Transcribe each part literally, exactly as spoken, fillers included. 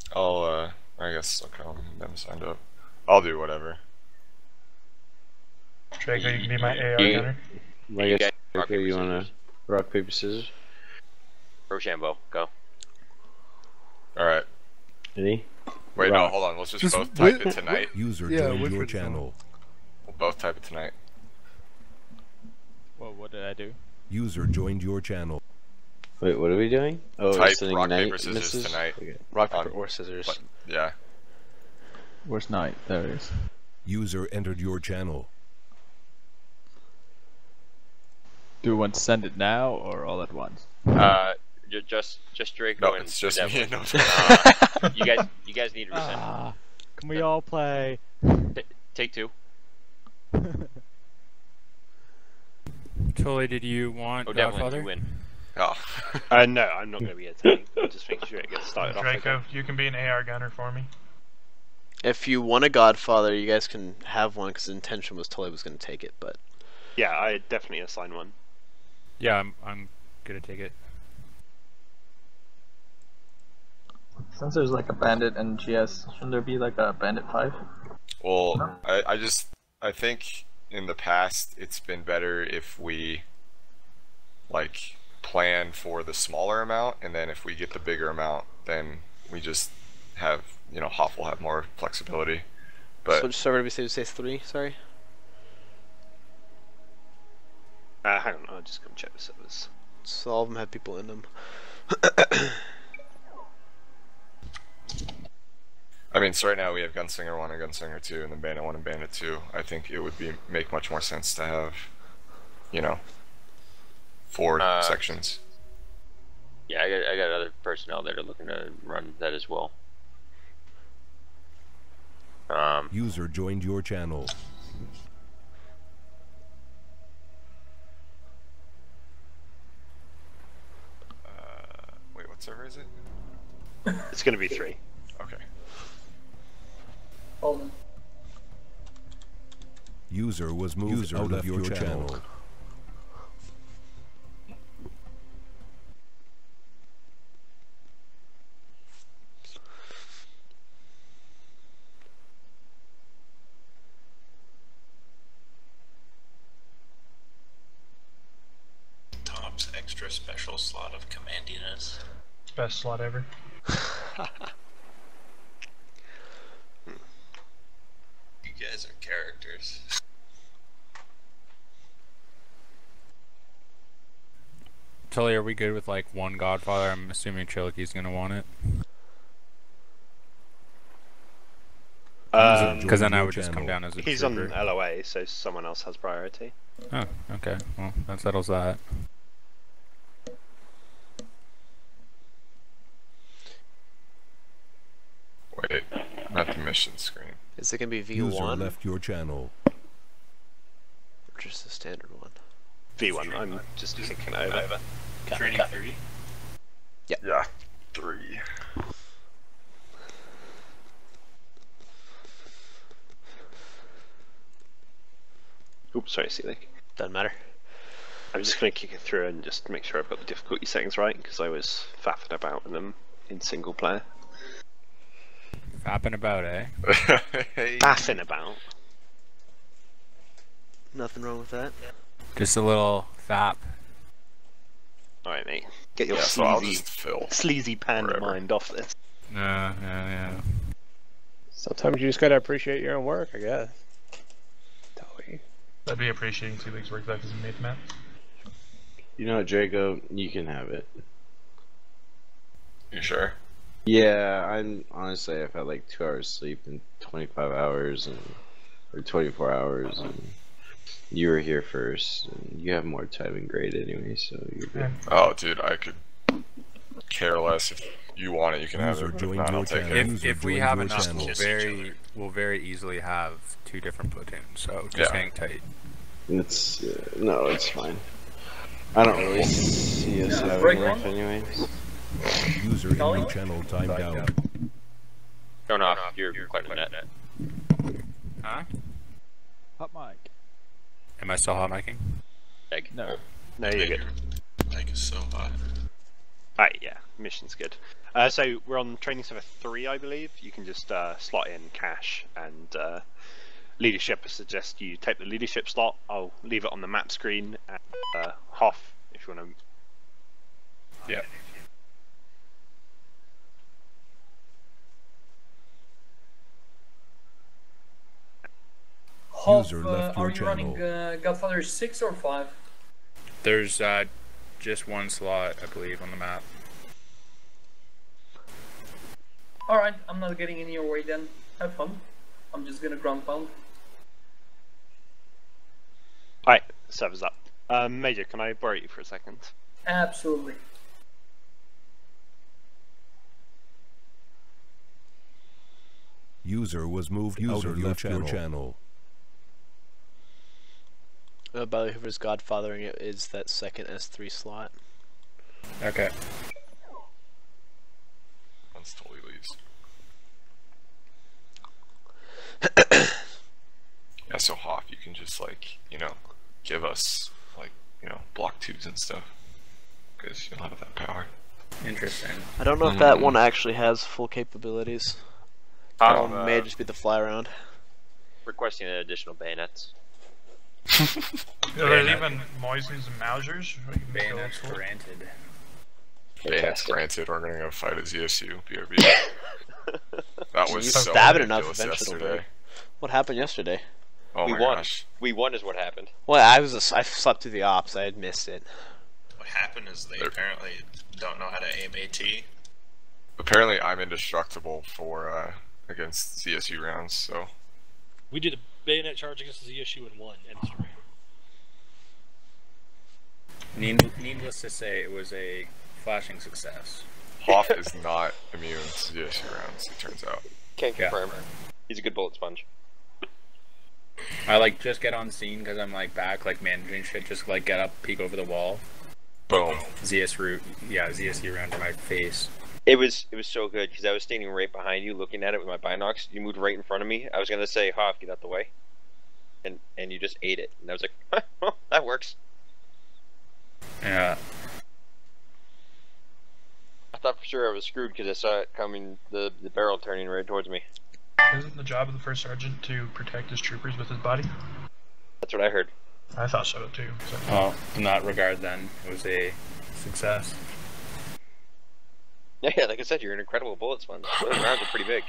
I'll, uh, I guess I'll come them signed up. I'll do whatever. Draco, you can be my A R You- gunner. I You guess guys, rock, Draco, paper, you wanna scissors. rock paper scissors? Rochambeau, go. Alright. Ready? Wait, Rock. no, hold on. Let's just, Just both type wait- it tonight. User Yeah, joined which your one's going? channel. We'll both type it tonight. Whoa, what did I do? User joined your channel. Wait, what are we doing? Oh, we're Type sending rock, night paper, scissors misses? tonight. Okay. Rock, paper, Um, or scissors. But, yeah. Where's night? There it is. User entered your channel. Do we want to send it now or all at once? Uh, ju- just just Draco No, and it's just Devlin. me and no Uh, you guys, you guys need to resend. Ah, can we all play? T- take two. Tully, did you want Oh, Devlin, Godfather? you win. Oh. Uh, no, I'm not going to be attending. I'm just making sure it gets started off. Draco, again. you can be an A R gunner for me. If you want a Godfather, you guys can have one because the intention was Tully was going to take it, but yeah, I definitely assign one. Yeah, I'm, I'm gonna take it. Since there's like a bandit and G S, shouldn't there be like a bandit five? Well, I, I just, I think in the past it's been better if we, like, plan for the smaller amount, and then if we get the bigger amount, then we just have, you know, Hoff will have more flexibility. But So which server did we say? We say three. Sorry. Uh, hang on, I'll just come check the servers. So all of them have people in them. I mean, so right now we have Gunslinger one and Gunslinger two, and then Bandit one and Bandit two. I think it would be make much more sense to have, you know, four Uh, sections. Yeah, I got I got other personnel that are looking to run that as well. Um, User joined your channel. Uh, wait, what server is it? It's going to be three. Okay. User was moved User out of your, your channel. channel. Tom's extra special slot of commanding us. Best slot ever. You guys are characters. Tully, are we good with like one Godfather? I'm assuming Chiliki's gonna want it. Um, Because then I would just come down as a he's trooper. on L O A, so someone else has priority. Oh, okay. Well, that settles that. Wait, not the mission screen. Is it going to be V User one? left your channel. Or just the standard one? V one, I'm just kicking over. over. Training three. Yeah, three. Oops, sorry, Sealik. Doesn't matter. I'm just going to kick it through and just make sure I've got the difficulty settings right, because I was faffing about in them in single player. Fapping about, eh? Hey. Faffing about? Nothing wrong with that. Just a little fap. Alright, mate. Get your Yeah, so I'll sleazy, just fill. sleazy panda wherever. mind off this. Yeah, yeah, yeah. Sometimes you just gotta appreciate your own work, I guess. Totally. I'd be appreciating two weeks work life as a mid map. You know what, Draco? You can have it. You sure? Yeah, I'm honestly I've had like two hours sleep and twenty-five hours and or twenty-four hours, and you were here first, and you have more time in grade anyway, so you're good. Oh, dude, I could care less. If you want it, you can have User it. If joined not, your I'll take channel. it. If, User if we joined have your enough, channel. we'll very, we'll very easily have two different platoons, so just Yeah. hang tight. It's uh, no, it's fine. I don't really see us having enough anyways. User in your channel timed out. turn off your quite a net. Huh? Hot mic. Am I still hot micing? Egg. No. No, you're good. Like is so hot. Alright, yeah, mission's good. Uh, so we're on training server three, I believe. You can just uh, slot in cash and uh, leadership. I suggest you take the leadership slot. I'll leave it on the map screen. And, uh, Hoff, if you want to. Yeah. Hoff, User uh, left your are you channel. running uh, Godfather six or five? There's uh, just one slot, I believe, on the map. Alright, I'm not getting in your way then. Have fun. I'm just gonna ground pound. Alright, server's up. Um, Major, can I borrow you for a second? Absolutely. User was moved User out of your channel. Your channel. Uh, by the way, whoever's godfathering it is that second S three slot. Okay. That's totally leaves. Yeah, so Hoff, you can just like, you know, give us like, you know, block twos and stuff. Because you'll have that power. Interesting. I don't know if Mm-hmm. that one actually has full capabilities. Um, Um, may just be the fly around. Requesting an additional bayonets. There's even Moises and Mausers. Bayonets granted. Bayonets granted, we're gonna go fight a Z S U, B R B. That was You so stab it enough ridiculous eventually. yesterday. What happened yesterday? Oh we my won. gosh. We won is what happened. Well, I was a, I slept through the ops. I had missed it. What happened is they apparently don't know how to aim AT. Apparently I'm indestructible for, uh, against Z S U rounds, so. We did a bayonet charge against the Z S U and won. End of story. Need, needless to say, it was a flashing success. Hoff is not immune to Z S U rounds, it turns out. Can't Yeah. confirm. He's a good bullet sponge. I like just get on scene because I'm like back, like managing shit. Just like get up, peek over the wall. Boom. Z S root, yeah, Z S U round to my face. It was it was so good because I was standing right behind you, looking at it with my binocs. You moved right in front of me. I was gonna say, "Hoff, get out the way," and and you just ate it. And I was like, "Well, that works." Yeah. I thought for sure I was screwed because I saw it coming, the the barrel turning right towards me. Isn't the job of the first sergeant to protect his troopers with his body? That's what I heard. I thought so too. So. Well, in that regard, then it was a success. Yeah, yeah. Like I said, you're an incredible bullet sponge. Those rounds are pretty big.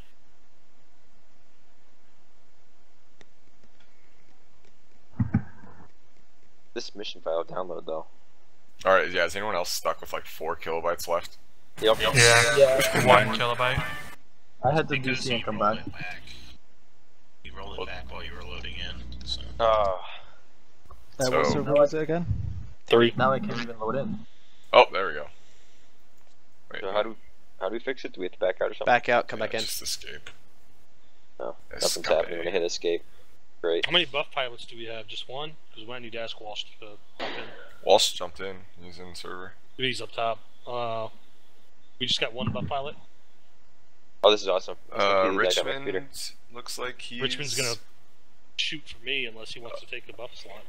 This mission file download though. Alright, yeah, is anyone else stuck with like four kilobytes left? Yep. Yeah. Yeah. One kilobyte. I had to D Because C you and come rolled back. it back. You rolled it back while you were loading in. So. Uh, Uh, what So- server was it again? Three. Now I can't even load in. Oh, there we go. Wait, so how do how do we fix it? Do we have to back out or something? Back out, come yeah, back in. just escape. No, Escape. nothing's happening. I'm gonna hit escape. Great. How many buff pilots do we have? Just one? Because we might need to ask Walsh to hop in. Walsh jumped in, he's in the server. He's up top. Uh, we just got one buff pilot. Oh, this is awesome. Let's Uh, look at that guy, Peter. Richmond looks like he's... Richmond's gonna shoot for me unless he wants to take the buff slot.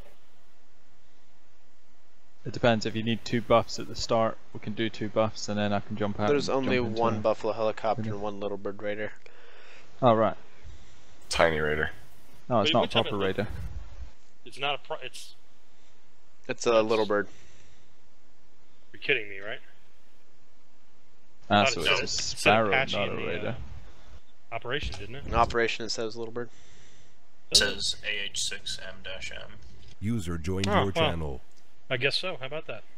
It depends. If you need two buffs at the start, we can do two buffs, and then I can jump out. There's and only jump into one a- Buffalo helicopter and one Little Bird Raider. Oh right. Tiny Raider. No, it's Wait, not a what type proper of- raider. It's not a pro. It's. It's a Little Bird. You're kidding me, right? Ah, Thought so it it's said- a it said sparrow, Apache not a in the, uh, raider. Operation, didn't it? An operation it says Little Bird. It says A H six M M. User joined Oh, your well. channel. I guess so. How about that?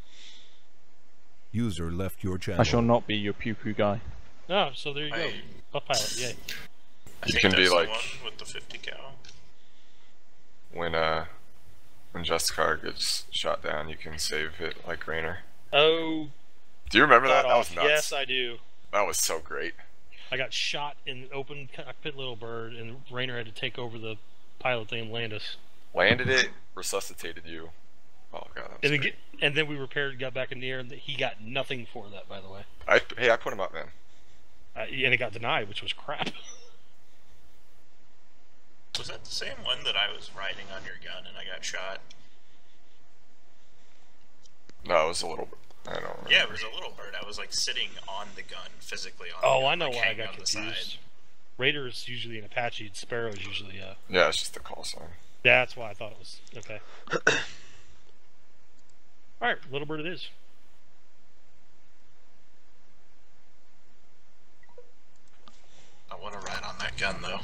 User left your channel. I shall not be your pew pew guy. Oh, so there you go. I- Buff pilot, yay. I You think can be that's the like- one with the fifty cal. When, uh... When Justicar gets shot down, you can save it like Rainer. Oh. Do you remember that? cut That was off. nuts. Yes, I do. That was so great. I got shot in open cockpit, Little Bird, and Rainer had to take over the pilot thing and land us. Landed it, resuscitated you. Oh god, that was And then, great. get, and then we repaired, got back in the air, and he got nothing for that, by the way. I, hey, I put him up, man. Uh, and it got denied, which was crap. Was that the same one that I was riding on your gun and I got shot? No, it was a little I don't know. Yeah, it was a little bird. I was like sitting on the gun, physically on Oh, the gun. I know like, why I hanging got on the side. confused. Raider is usually an Apache. Sparrow is usually a. Yeah, it's just the call sign. That's why I thought it was okay. All right, little bird it is. I want to ride on that gun though.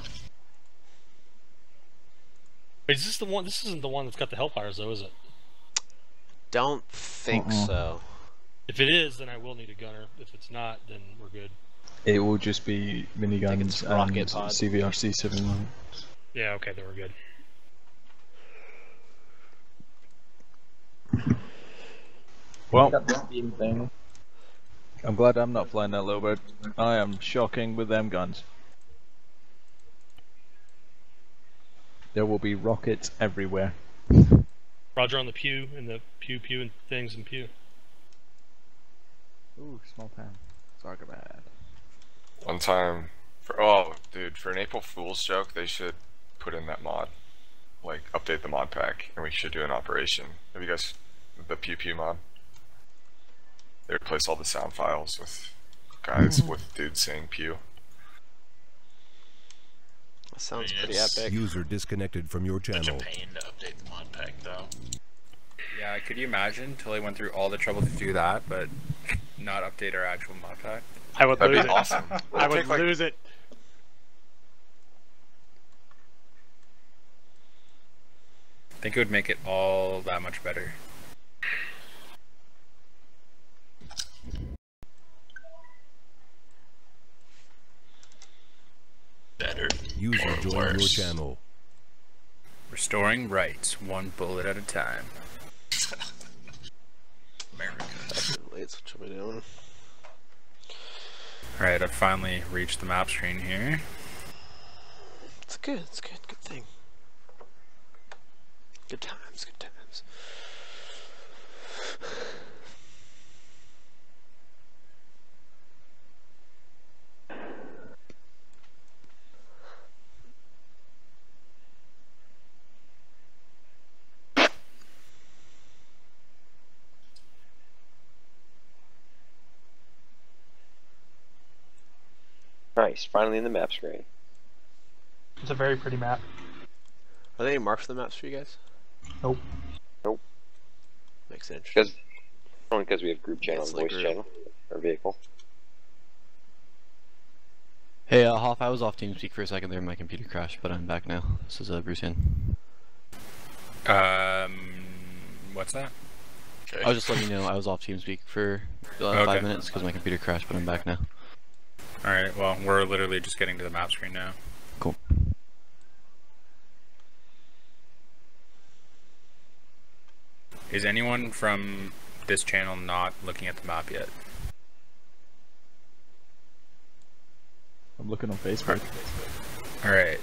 Wait, is this the one? This isn't the one that's got the Hellfires, though, is it? Don't think Uh-uh. so. If it is, then I will need a gunner. If it's not, then we're good. It will just be miniguns rocket and pod. C V R C seven. Yeah, okay, then we're good. Well, Got this beam thing. I'm glad I'm not flying that little bird. I am shocking with them guns. There will be rockets everywhere. Roger on the pew and the pew pew and things and pew. Ooh, small town. Zargabad. One time, for oh, dude, for an April Fool's joke, they should put in that mod, like update the mod pack, and we should do an operation. Have you guys the pew pew mod? They replace all the sound files with guys with dudes saying pew. That sounds pretty Yes. epic. User disconnected from your Such a channel. pain to update the mod pack though. Yeah, could you imagine? Tilly went through all the trouble to do that, but not update our actual mod pack. I would That'd lose be it. awesome. I would Take, like- lose it. I think it would make it all that much better. Better. User or joined your worse. channel. Restoring rights, one bullet at a time. America. That's what you'll be doing. Alright, I've finally reached the map screen here. It's good. It's good. Good thing. Good times. Good times. Nice, finally in the map screen. It's a very pretty map. Are there any marks for the maps for you guys? Nope. Nope. Makes it interesting. Because only because we have group channel It's and like voice group. channel or vehicle. Hey, uh, Hoff, I was off TeamSpeak for a second there, my computer crashed, but I'm back now. This is uh, Bruce Hin. Um, what's that? Okay. I was just letting you know I was off TeamSpeak for uh, Okay. five minutes because my computer crashed, but I'm back now. Alright, well, we're literally just getting to the map screen now. Cool. Is anyone from this channel not looking at the map yet? I'm looking on Facebook. Alright.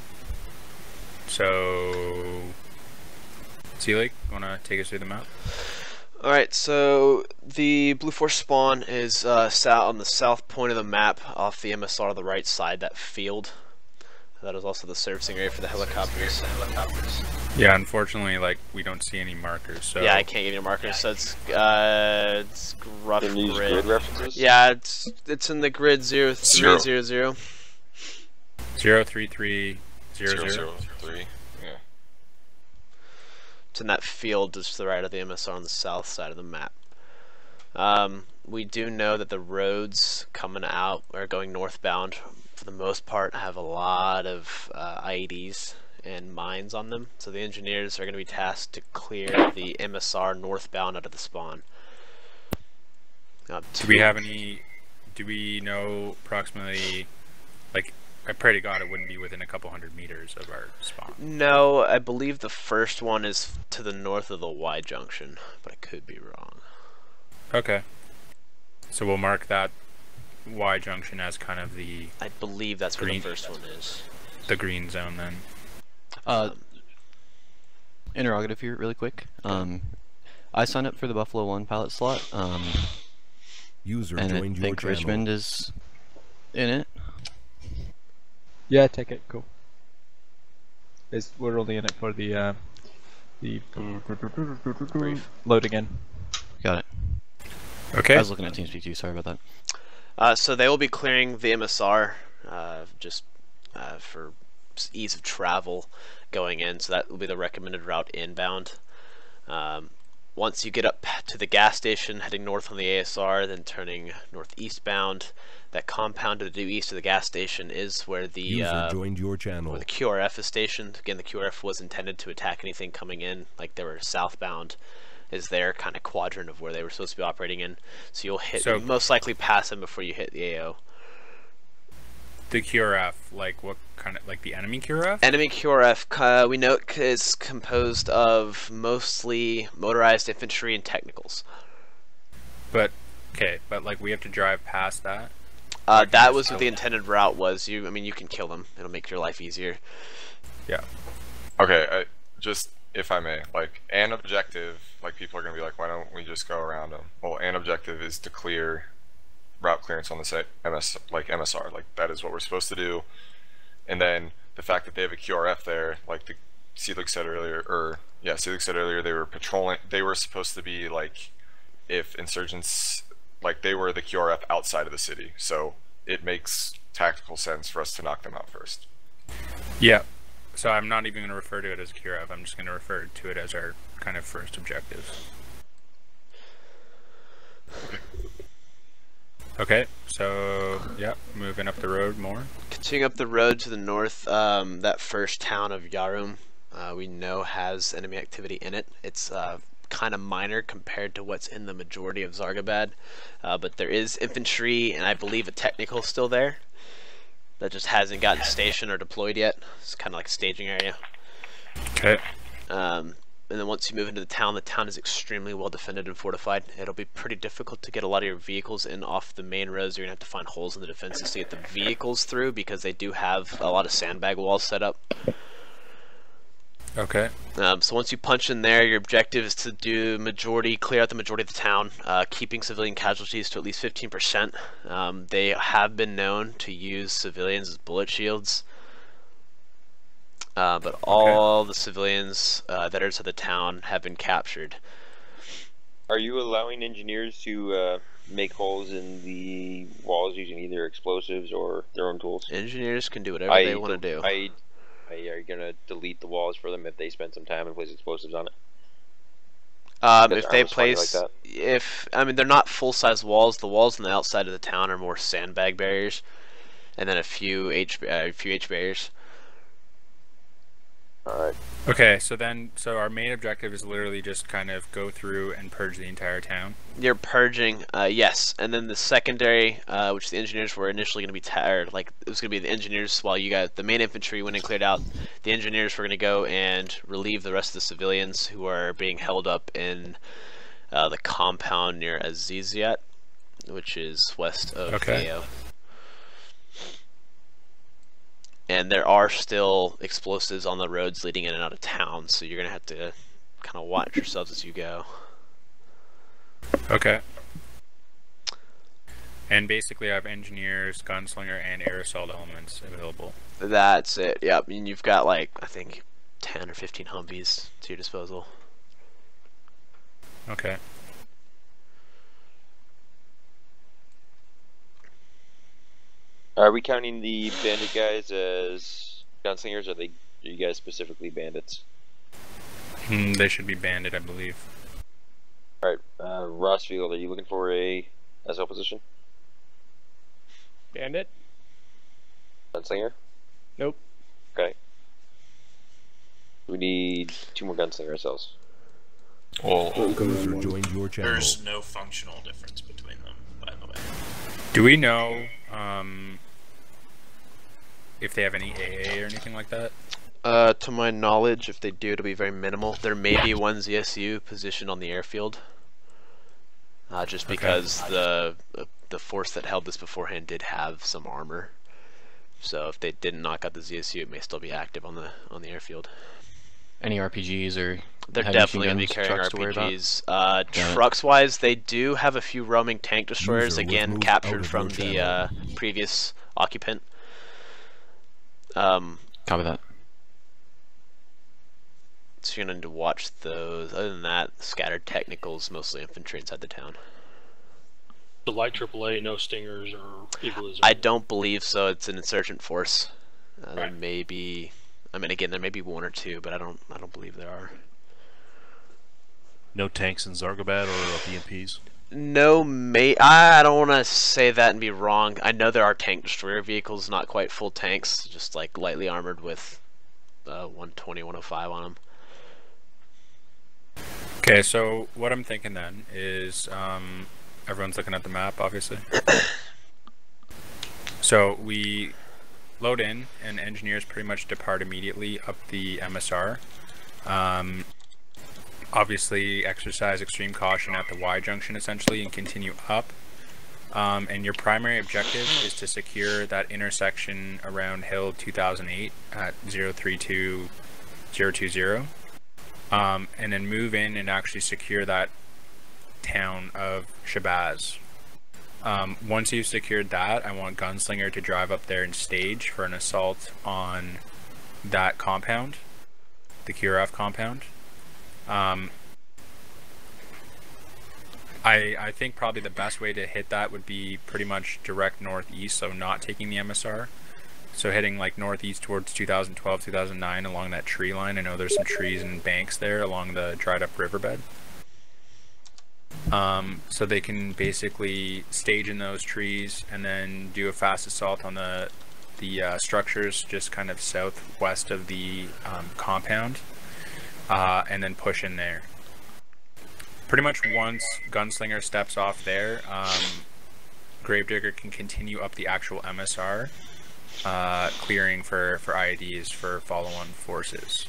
So... Sealik, wanna take us through the map? Alright, so the Blue Force spawn is uh, sat on the south point of the map off the M S R on the right side, that field. That is also the servicing area for the helicopters. helicopters. Yeah, unfortunately, like, we don't see any markers, so... Yeah, I can't give you a marker, so it's, uh, it's rough Can you use grid. grid references? Yeah, it's it's in the grid zero three zero zero. Zero three three zero Zero, zero. zero, three. Yeah. It's in that field just to the right of the M S R on the south side of the map. Um, we do know that the roads coming out or going northbound, for the most part, have a lot of uh, I E Ds and mines on them. So the engineers are going to be tasked to clear the M S R northbound out of the spawn. Uh, Do we have any... Do we know approximately... Like, I pray to God it wouldn't be within a couple hundred meters of our spawn. No, I believe the first one is to the north of the Y junction, but I could be wrong. Okay. So we'll mark that Y junction as kind of the... I believe that's where green, the first one is. The green zone then. Uh, interrogative here, really quick. Um, I signed up for the Buffalo One pilot slot. Um, User and I joined your think channel. Richmond is in it. Yeah, take it. Cool. It's, we're only in it for the uh, the load again. Got it. Okay. I was looking at TeamSpeak too. Sorry about that. Uh, so they will be clearing the M S R uh, just uh, for ease of travel going in. So that will be the recommended route inbound. Um, once you get up to the gas station, heading north on the A S R, then turning northeastbound, that compound to the due east of the gas station is where the User uh, joined your channel. where the Q R F is stationed. Again, the Q R F was intended to attack anything coming in, like they were southbound. Is their kind of quadrant of where they were supposed to be operating in. So you'll hit, So- you'll most likely pass them before you hit the A O. The Q R F, like what kind of, like the enemy Q R F? Enemy Q R F, uh, we note, is composed of mostly motorized infantry and technicals. But, okay, but like we have to drive past that? Uh, that was what the intended route was. You, I mean, you can kill them. It'll make your life easier. Yeah. Okay, I, just if I may, like an objective, like people are gonna be like, why don't we just go around them? Well, an objective is to clear route clearance on the site, M S, like M S R, like that is what we're supposed to do. And then the fact that they have a Q R F there, like the Seelig said earlier, or yeah, Seelig said earlier, they were patrolling. They were supposed to be like, if insurgents, like they were the Q R F outside of the city, so it makes tactical sense for us to knock them out first. Yeah. So I'm not even going to refer to it as a Q R F. I'm just going to refer to it as our kind of first objective. Okay, so yeah, moving up the road more. Continuing up the road to the north, um, that first town of Yarum, uh, we know has enemy activity in it. It's uh, kind of minor compared to what's in the majority of Zargabad, uh, but there is infantry and I believe a technical still there that just hasn't gotten stationed or deployed yet. It's kind of like a staging area. Okay. Um, and then once you move into the town, the town is extremely well defended and fortified. It'll be pretty difficult to get a lot of your vehicles in off the main roads. You're gonna have to find holes in the defenses to get the vehicles through because they do have a lot of sandbag walls set up. Okay. Um, so once you punch in there, your objective is to do majority, clear out the majority of the town, uh, keeping civilian casualties to at least fifteen percent. Um, they have been known to use civilians as bullet shields. Uh, but all the civilians uh, that are to the town have been captured. Are you allowing engineers to uh, make holes in the walls using either explosives or their own tools? Engineers can do whatever I they want to do. I, I, are you gonna delete the walls for them if they spend some time and place explosives on it? Um, Because if they armor's funny place, like that. if I mean they're not full-size walls. The walls on the outside of the town are more sandbag barriers, and then a few H, uh, a few H barriers. Alright. Okay, so then, so our main objective is literally just kind of go through and purge the entire town. You're purging, uh, yes, and then the secondary, uh, which the engineers were initially going to be tired, like it was going to be the engineers while you guys, the main infantry went and cleared out. The engineers were going to go and relieve the rest of the civilians who are being held up in uh, the compound near Aziziat, which is west of Okay. Mayo. And there are still explosives on the roads leading in and out of town, so you're gonna have to kind of watch yourselves as you go. Okay. And basically I have engineers, gunslinger, and air assault elements available. That's it. Yep. And you've got like I think ten or fifteen Humvees to your disposal. Okay. Are we counting the bandit guys as gunslingers, or are they are you guys specifically bandits? Hmm, they should be banded, I believe. Alright, uh, Rossfield, are you looking for a S L position? Bandit? Gunslinger? Nope. Okay. We need two more gunslinger S Ls. Well, User joined your channel. There's no functional difference between them, by the way. Do we know um, if they have any A A or anything like that? Uh, to my knowledge, if they do, it'll be very minimal. There may be one Z S U positioned on the airfield, uh, just Okay. because the the force that held this beforehand did have some armor. So if they didn't knock out the Z S U, it may still be active on the on the airfield. Any R P Gs or They're heavy definitely going to machine be guns, carrying trucks to worry about? R P Gs. Uh, Damn it. trucks-wise, they do have a few roaming tank destroyers, User was again moved captured out of from your the channel. uh, previous occupant. Um, Copy that. so you're going to need to watch those. Other than that, scattered technicals, mostly infantry inside the town. The light triple A, no stingers or eagles. I don't believe so. It's an insurgent force. Uh, there Right. may be, I mean, again, there may be one or two, but I don't, I don't believe there are. No tanks in Zargabad or B M Ps? No, mate. I don't want to say that and be wrong. I know there are tank destroyer vehicles, not quite full tanks, just like lightly armored with uh, one twenty, one oh five on them. Okay, so what I'm thinking then is, um, everyone's looking at the map, obviously. So we load in, and engineers pretty much depart immediately up the M S R. Um, obviously, exercise extreme caution at the Y junction, essentially, and continue up. Um, and your primary objective is to secure that intersection around Hill two thousand eight at zero three two zero two zero. Um, and then move in and actually secure that town of Shabazz. Um, once you've secured that, I want Gunslinger to drive up there and stage for an assault on that compound, the Q R F compound. Um, I, I think probably the best way to hit that would be pretty much direct northeast, so not taking the M S R. So hitting like northeast towards two thousand twelve, two thousand nine along that tree line. I know there's some trees and banks there along the dried up riverbed. Um, so they can basically stage in those trees and then do a fast assault on the the uh, structures just kind of southwest of the um, compound, uh, and then push in there. Pretty much once Gunslinger steps off there, um, Gravedigger can continue up the actual M S R, uh, clearing for, for I E Ds for follow-on forces.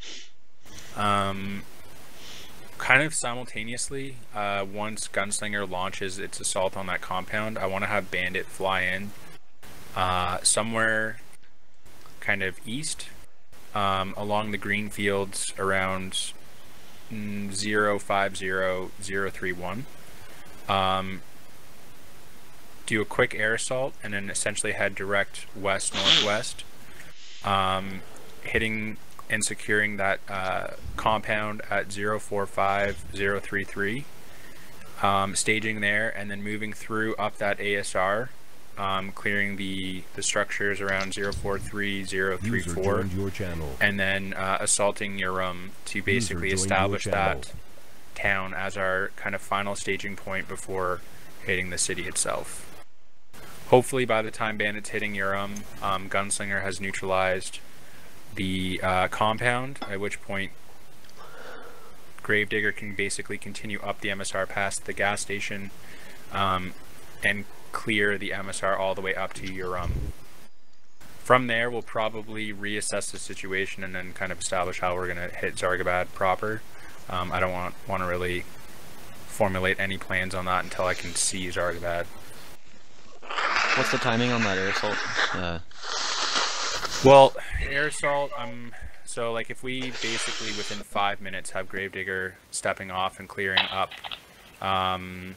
Um, kind of simultaneously, uh, once Gunslinger launches its assault on that compound, I want to have Bandit fly in uh, somewhere kind of east, um, along the green fields around zero five zero zero three one. Um, do a quick air assault and then essentially head direct west northwest, um, hitting and securing that uh, compound at zero four five zero three three, um, staging there and then moving through up that A S R, um, clearing the the structures around zero four three zero three four, your channel. and then uh, assaulting Urum to basically establish that town as our kind of final staging point before hitting the city itself. Hopefully by the time Bandit's hitting Urum, um, Gunslinger has neutralized the uh, compound, at which point Gravedigger can basically continue up the M S R past the gas station, um, and clear the M S R all the way up to Urum. From there, we'll probably reassess the situation and then kind of establish how we're going to hit Zargabad proper. Um, I don't want want to really formulate any plans on that until I can see Zargabad. What's the timing on that air assault? Uh, Well, air assault, um, so like if we basically within five minutes have Gravedigger stepping off and clearing up um,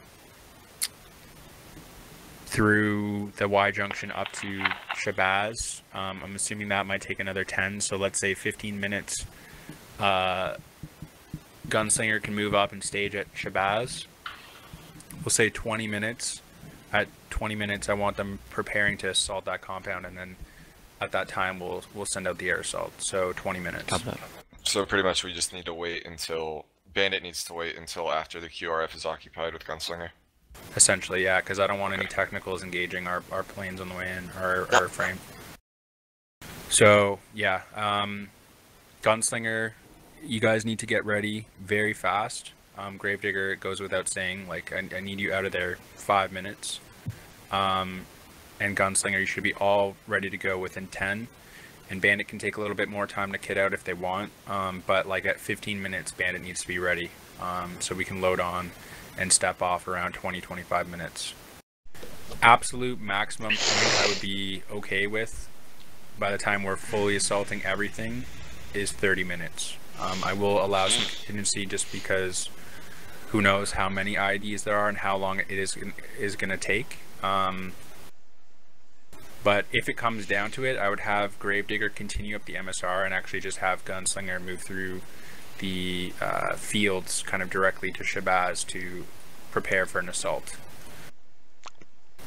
through the Y junction up to Shabazz, um, I'm assuming that might take another ten, so let's say fifteen minutes, uh, Gunslinger can move up and stage at Shabazz. We'll say twenty minutes. At twenty minutes, I want them preparing to assault that compound, and then at that time we'll we'll send out the air assault. So twenty minutes. So pretty much we just need to wait until Bandit needs to wait until after the Q R F is occupied with Gunslinger. Essentially, yeah, because I don't want any technicals engaging our, our planes on the way in, our, our frame. So yeah, um, Gunslinger, you guys need to get ready very fast. Um, Gravedigger, it goes without saying, like I, I need you out of there five minutes. Um, and Gunslinger, you should be all ready to go within ten. And Bandit can take a little bit more time to kit out if they want, um, but like at fifteen minutes, Bandit needs to be ready, um, so we can load on and step off around twenty to twenty-five minutes. Absolute maximum point I would be okay with by the time we're fully assaulting everything is thirty minutes. Um, I will allow some contingency just because who knows how many I D s there are and how long it is is going to take. Um, But if it comes down to it, I would have Gravedigger continue up the M S R and actually just have Gunslinger move through the uh, fields kind of directly to Shabazz to prepare for an assault.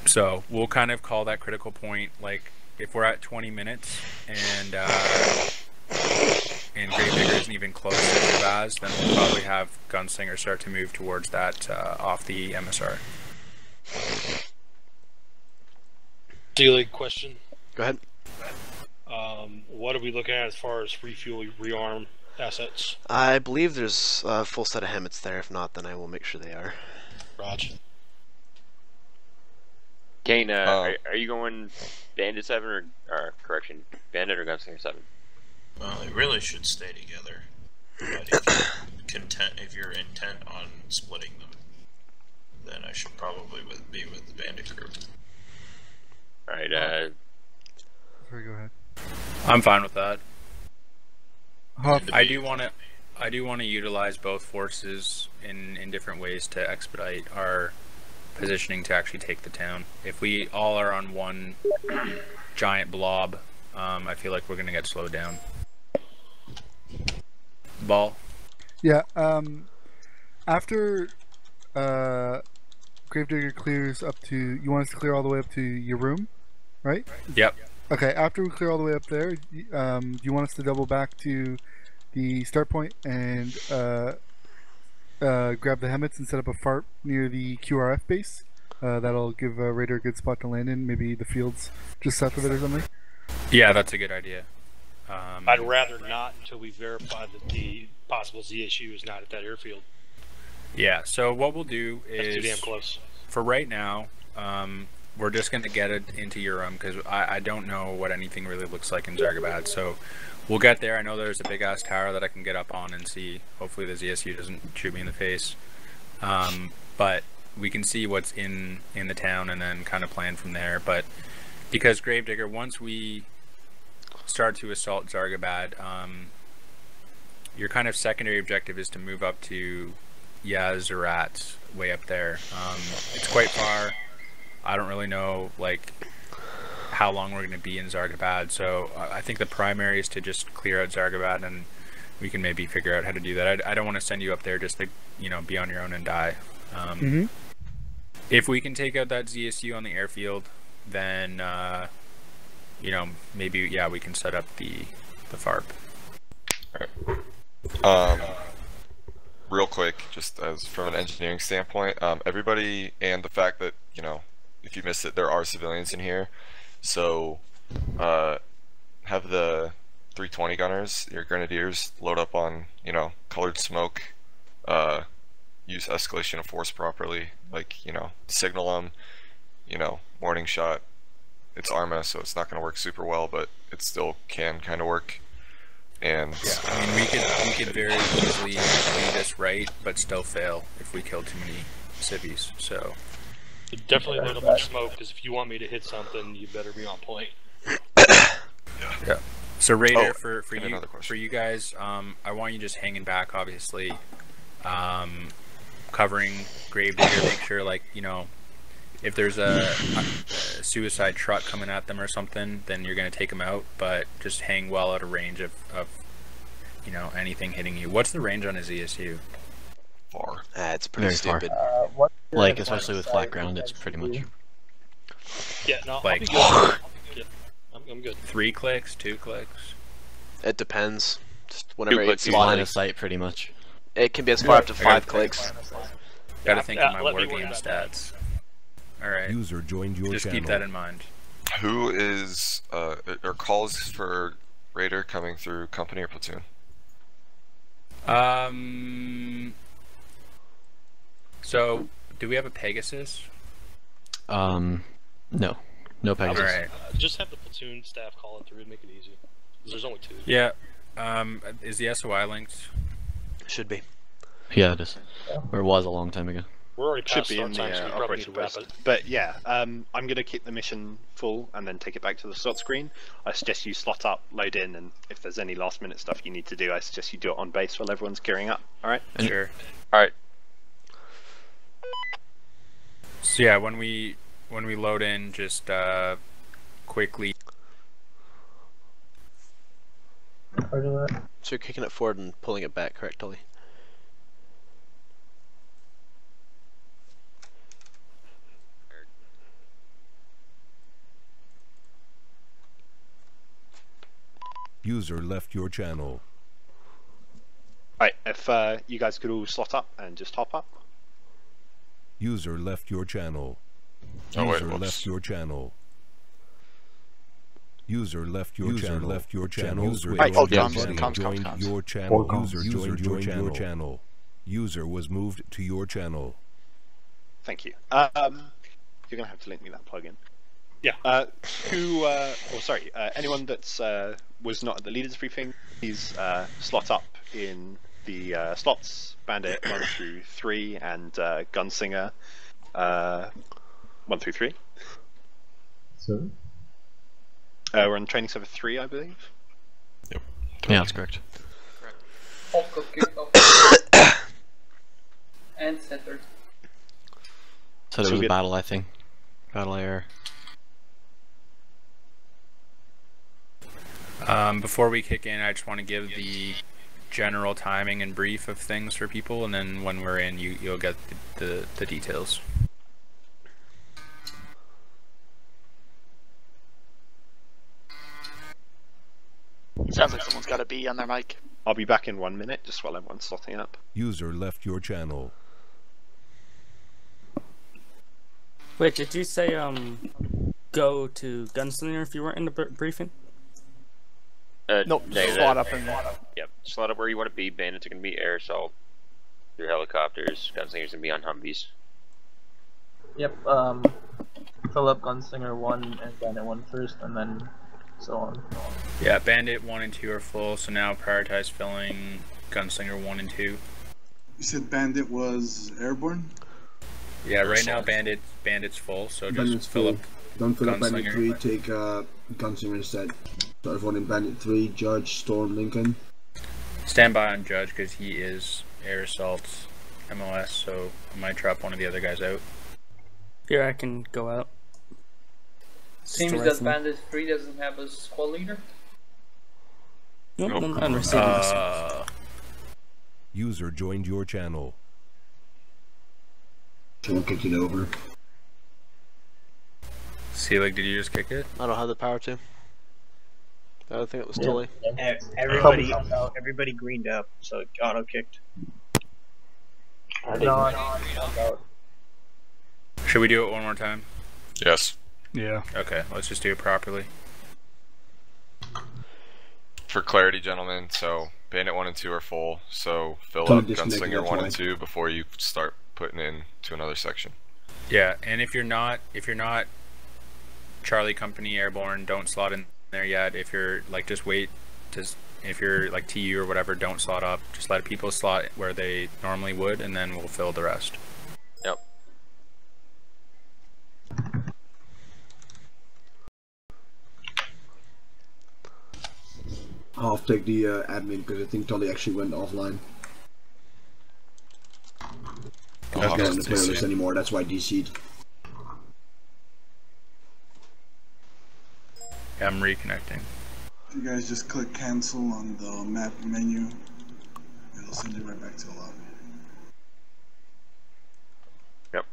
So we'll kind of call that critical point, like if we're at twenty minutes and uh, and Gravedigger isn't even close to Shabazz, then we'll probably have Gunslinger start to move towards that uh, off the M S R. Silly question. Go ahead. Um, what are we looking at as far as refuel, rearm assets? I believe there's a full set of helmets there. If not, then I will make sure they are. Raj. Kane, uh, Uh, are, are you going Bandit seven or, or correction, Bandit or Gunslinger seven? Well, it really should stay together. But if you're content, if you're intent on splitting them, then I should probably with, be with the Bandit group. All right. Uh, Sorry, go ahead. I'm fine with that. Huff. I do want to, I do want to utilize both forces in in different ways to expedite our positioning to actually take the town. If we all are on one giant blob, um, I feel like we're gonna get slowed down. Ball. Yeah. Um. After, uh, Gravedigger clears up to, you want us to clear all the way up to your room, right? Yep. Okay. After we clear all the way up there, y- um, do you want us to double back to the start point and uh, uh, grab the helmets and set up a fart near the Q R F base? Uh, that'll give uh, Raider a good spot to land in. Maybe the fields just south of it or something. Yeah, that's a good idea. Um, I'd rather not until we verify that the possible Z S U is not at that airfield. Yeah, so what we'll do That's is, too damn close. for right now, um, we're just going to get it into Urum, because I, I don't know what anything really looks like in Zargabad, so we'll get there. I know there's a big-ass tower that I can get up on and see. Hopefully the Z S U doesn't shoot me in the face. Um, but we can see what's in, in the town and then kind of plan from there. But because Gravedigger, once we start to assault Zargabad, um, your kind of secondary objective is to move up to Yazarat, way up there. Um, it's quite far. I don't really know like how long we're going to be in Zargabad, so I think the primary is to just clear out Zargabad, and we can maybe figure out how to do that. I, I don't want to send you up there just to, you know, be on your own and die. Um, Mm-hmm. If we can take out that Z S U on the airfield, then uh, you know, maybe yeah, we can set up the the FARP. Um, real quick, just as from an engineering standpoint, um, everybody, and the fact that, you know, if you missed it, there are civilians in here, so uh, have the three twenty gunners, your grenadiers, load up on, you know, colored smoke, uh, use escalation of force properly, like, you know, signal them, you know, warning shot. It's Arma, so it's not going to work super well, but it still can kind of work. And yeah, I mean, we could we could very easily do this right, but still fail if we kill too many civvies. So definitely load up on smoke, because if you want me to hit something, you better be on point. yeah. So Raider, Oh, for for and you another question. for you guys, um, I want you just hanging back, obviously, um, covering Gravedigger. Make sure, like, you know, if there's a, a suicide truck coming at them or something, then you're gonna take them out. But just hang well out of range of, of you know, anything hitting you. What's the range on a Z S U? Far. Ah, it's pretty Very far. stupid. Uh, what Like, especially with flat ground, it's pretty much. Yeah, no, Like- I'll be good. I'll be good. I'm, I'm good. Three clicks, two clicks. It depends. Just whenever clicks it's is Line flying, of sight, pretty much. it can be as far up to I five gotta clicks. Gotta Yeah, think uh, of my let war me worry game about that. stats. All right, User joined your just channel. keep that in mind. who is, uh, are calls for Raider coming through company or platoon? Um. So, do we have a Pegasus? Um, no. No Pegasus. All right. Uh, just have the platoon staff call it through and make it easy. 'Cause there's only two. Yeah. Um. Is the S O I linked? Should be. Yeah, it is. Or it was a long time ago. We're already Should past be start in the time, so we uh, probably need operation to wrap post. it. But yeah, um, I'm going to keep the mission full and then take it back to the slot screen. I suggest you slot up, load in, and if there's any last minute stuff you need to do, I suggest you do it on base while everyone's gearing up. Alright? And- Sure. Alright. So yeah, when we when we load in, just uh, quickly. Roger that. So you're kicking it forward and pulling it back, correct, Ollie? User left your channel. Right, if uh, you guys could all slot up and just hop up. User left your channel. Oh, wait, User whoops. left your channel. User left your User channel. left your channel. User Right, joined oh, your comms, channel. comms, joined comms, comms. your channel. All comms. User User joined your joined your channel. channel. User was moved to your channel. Thank you. Um, you're gonna have to link me that plugin. Yeah. Uh, who? Uh, oh, sorry. Uh, anyone that's uh, was not at the leaders briefing, please uh, slot up in the uh, slots. Bandit one through three and uh, Gunslinger uh, one through three. So. Uh, we're on training server three, I believe. Yep. Yeah, that's correct. Off cookie, off. And centered. So there was a battle, I think. Battle error. Um, before we kick in, I just want to give the general timing and brief of things for people, and then when we're in, you you'll get the the, the details. Sounds like someone's got a bee on their mic. I'll be back in one minute, just while everyone's slotting up. User left your channel. Wait, did you say um go to Gunslinger if you weren't in the br briefing? Uh, Nope, negative. slot up in there. Yep, slot up where you want to be. Bandits are going to be air assault. Your helicopters. Gunslingers going to be on Humvees. Yep, um, fill up Gunslinger one and Bandit one first, and then so on. Yeah, Bandit one and two are full, so now prioritize filling Gunslinger one and two. You said Bandit was airborne? Yeah, right now Bandit Bandit's full, so just Bandit's fill full. up Don't fill up Bandit Gunslinger. three, take uh, Gunslinger instead. So everyone in Bandit three, Judge, Storm, Lincoln. Stand by on Judge because he is air assault M O S, so I might drop one of the other guys out. Here, I can go out. Seems Just that rest me. Bandit three doesn't have a squad leader. Nope, Nope. I'm, I'm receiving this. Uh, User joined your channel. Someone kicked it over. Selig, did you just kick it? I don't have the power to. I think it was Tully. E- Everybody, everybody greened up, so it auto kicked. Should we do it one more time? Yes. Yeah. Okay, let's just do it properly. For clarity, gentlemen, so Bandit one and two are full, so fill Don't up disconnect, Gunslinger that's one why. and two before you start putting in to another section. Yeah, and if you're not, if you're not Charlie Company Airborne, don't slot in there yet. If you're like, just wait. Just if you're like T U or whatever, don't slot up. Just let people slot where they normally would, and then we'll fill the rest. Yep. I'll take the uh, admin because I think Tully actually went offline. He's I'll not on have the to player D C. list anymore, that's why D C'd. Yeah, I'm reconnecting. If you guys just click cancel on the map menu, it'll send you right back to the lobby. Yep.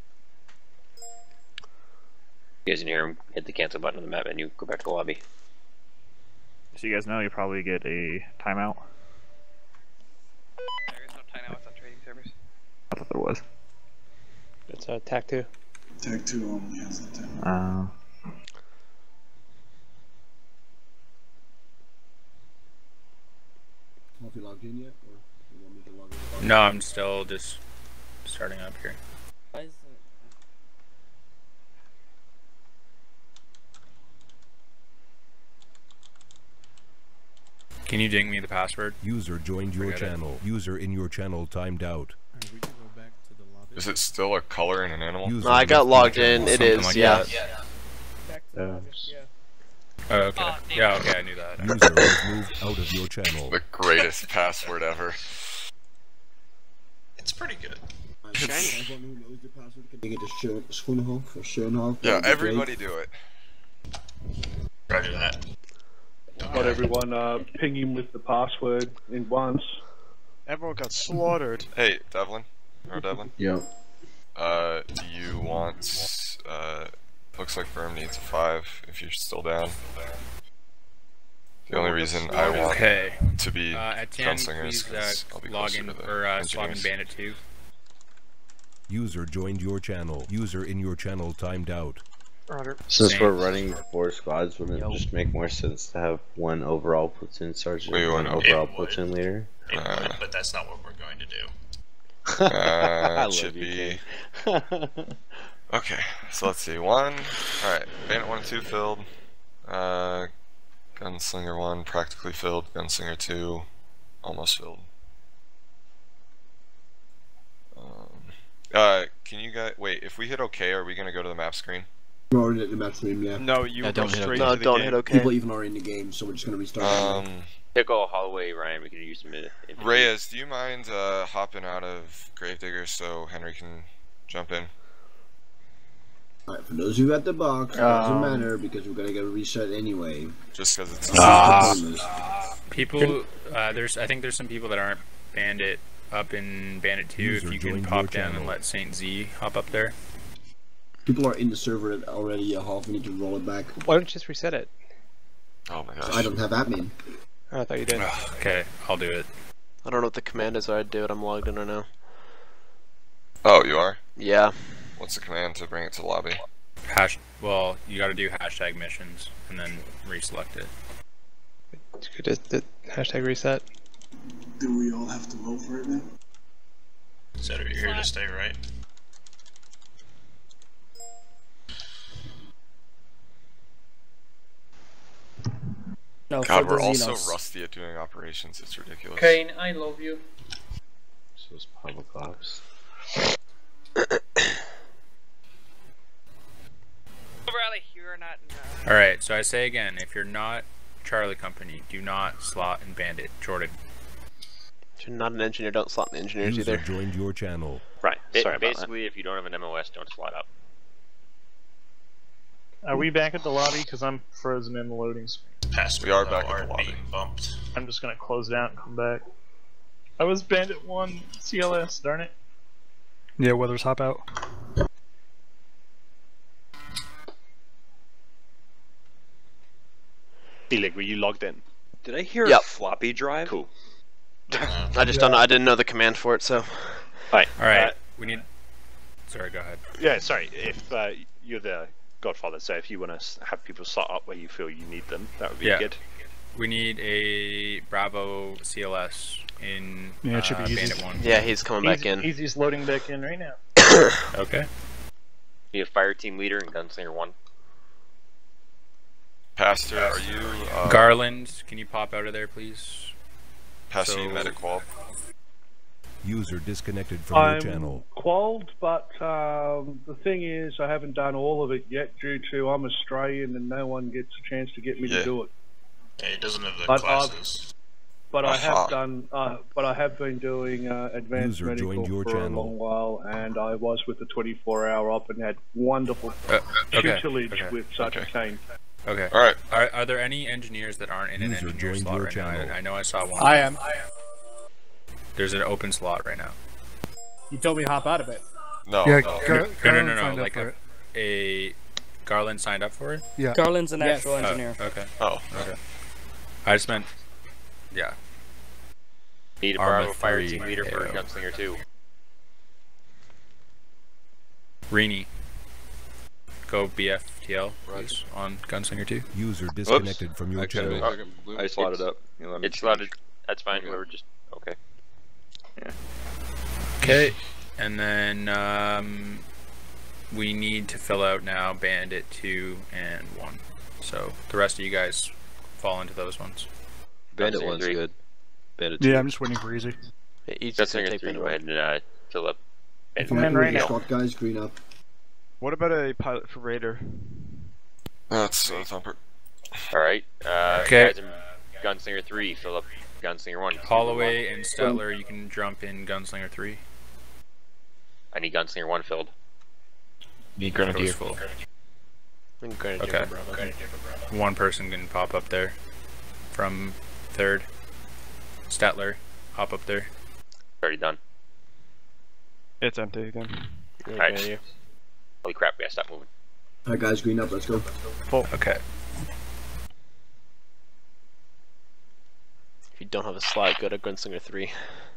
You guys can hear him hit the cancel button on the map menu, go back to the lobby. So you guys know you probably get a timeout. There is no timeouts on trading servers. I thought there was. It's uh, Tac two. Tag two only has the time. Uh, Have you logged in yet? Or you want me to log in? No, I'm still just starting up here. Can you ding me the password? User joined your Forget it. channel. User in your channel timed out. Is it still a color and an animal? User No, I got left logged your in. channel. It is, Something like yeah. that. Oh, okay. Yeah, okay, I knew that. User was moved out of your channel. The greatest password ever. It's pretty good. Everyone who knows the password can get a Schoen- Schoenhof or Schoenhof. Yeah, that'd be everybody great. do it. Roger that. Got everyone uh, pinging with the password in once. Everyone got slaughtered. Hey, Devlin. Or Devlin? Yeah. Uh, do you want, uh, looks like Firm needs a five if you're still down. The only reason I want Okay. to be Uh, at ten, gunslingers please because uh, I'll be log closer in to the or uh, slot in engineers. Bandit two. User joined your channel. User in your channel timed out. Since Same. we're running four squads, wouldn't it just make more sense to have one overall platoon sergeant, We one would. overall It would. platoon leader? It Uh, would, but that's not what we're going to do. Uh, I it should love you, be. King. Okay, so let's see. One. Alright, Bandit one and two filled. Uh, Gunslinger one practically filled. Gunslinger two almost filled. Um, uh, can you guys wait? If we hit OK, are we gonna go to the map screen? We're already at the match stream, yeah. No, you Yeah, go don't hit straight okay. to No, the don't game. hit okay. People even are in the game, so we're just gonna restart. Um, Pick a hallway, Ryan. We can use some. in- in- Reyes, do you mind uh, hopping out of Gravedigger so Henry can jump in? Alright, for those who are at the box, it doesn't Um, matter because we're gonna get a reset anyway. Just because it's. Ah. People, uh, there's I think there's some people that aren't Bandit up in Bandit two. User If you can joined pop your down and channel. let Saint Z hop up there. People are in the server already, uh, half, we need to roll it back. Why don't you just reset it? Oh my So gosh. I don't have admin. Oh, I thought you did. Okay, I'll do it. I don't know what the command is, or I'd do it. I'm logged in right now. Oh, you are? Yeah. What's the command to bring it to lobby? Hash. Well, you got to do hashtag missions and then reselect it. Could just did hashtag reset. Do we all have to vote for it now? So you're here to stay, right? No, God, for we're the all so Xenos. rusty at doing operations. It's ridiculous. Kane, I love you. So it's public ops. Riley, you're not. Uh... All right. So I say again, if you're not Charlie Company, do not slot in Bandit. Jordan. If you're not an engineer, don't slot in the engineers User either. joined your channel. Right. Sorry Ba- about that. basically, if you don't have an M O S, don't slot up. Are we back at the lobby? Because I'm frozen in the loading screen. Past We are though, back at the aren't lobby. being bumped. I'm just gonna close it out and come back. I was Bandit one C L S, darn it. Yeah, Weathers, hop out. D-Lig, were you logged in? Did I hear Yep. a floppy drive? Cool. I just don't know. I didn't know the command for it, so. Right. All right. Uh, we need. Sorry. Go ahead. yeah, sorry. If uh, you're the Godfather, so if you want to have people slot up where you feel you need them, that would be Yeah. good. We need a Bravo C L S in Yeah, it should uh, be easy. Bandit one. Yeah, he's coming back He's, in. he's just loading back in right now. Okay. Be a fire team leader and gunslinger one. Pastor, are you. Uh, Garland, can you pop out of there, please? Pastor, So- you medic wall? User disconnected from I'm your channel. qualled, but um, the thing is, I haven't done all of it yet due to I'm Australian and no one gets a chance to get me Yeah. to do it. Yeah, he doesn't have the But I've- classes. But I Aha. have done, uh, but I have been doing uh, advanced User medical joined your for a channel. long while, and I was with the twenty-four hour op and had wonderful Uh, okay. tutelage Okay. with such a Okay. cane. Okay. Alright. Are, are there any engineers that aren't in an User engineer joined slot your right now? channel. I, I know I saw one. I am. There's an open slot right now. You told me to hop out of it. No. Yeah, no. Gar- No, no, no, Garland no. signed up Like for a, it. a Garland signed up for it. Yeah. Garland's an Yes. actual Oh, engineer. okay. Oh, Okay. I just meant. Yeah. Need a Arma Bravo fire three, team leader for Halo. gunslinger two. Rini. Go B F T L, please, on Gunslinger two. User disconnected from your Actually, channel. I slotted up. It's slotted. That's fine. Whoever just okay. Yeah. Okay, and then um, we need to fill out now Bandit two and one. So the rest of you guys fall into those ones. Bandit one's good. Bandit yeah, I'm just waiting for easy. Yeah, each Gunslinger three. Go ahead and uh, fill up. If And I'm in happy right with the now. slot, guys, green up. What about a pilot for Raider? that's uh, Thumper. All right. Uh, Okay. Guys in Gunslinger three. Fill up Gunslinger one. Holloway and Stetler, you can jump in Gunslinger three. I need Gunslinger one filled. Need Grenadier. Full. Grenadier Okay. for Bravo. One person can pop up there from third. Statler, hop up there. Already done. It's empty again. Alright. Holy crap, we gotta stop moving. Alright guys, green up, let's go. Full. Okay. don't have a slot, go to Gunslinger three.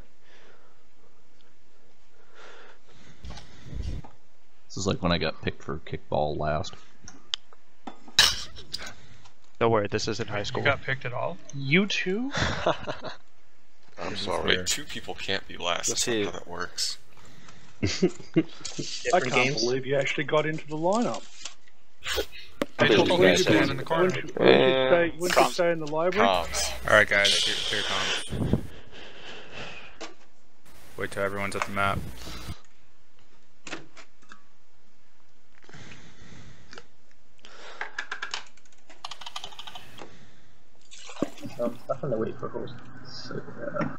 This is like when I got picked for kickball last. Don't worry, this isn't high school. You got picked at all? You too? I'm sorry. Wait, two people can't be last. That's not how that works. I can't games? believe you actually got into the lineup. I told you guys to stand in the corner. Wouldn't you, wouldn't you stay, wouldn't you stay in the library? Alright guys, here, here comes. Wait till everyone's at the map. So I'm stuck on the wait for host. So, yeah.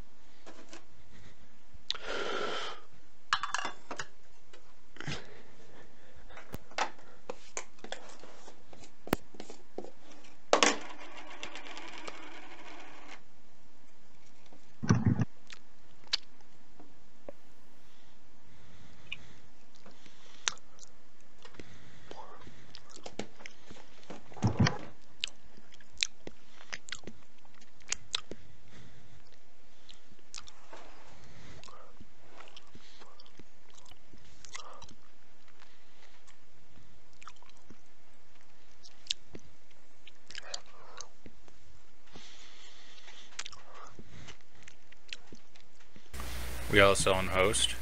We all still on host?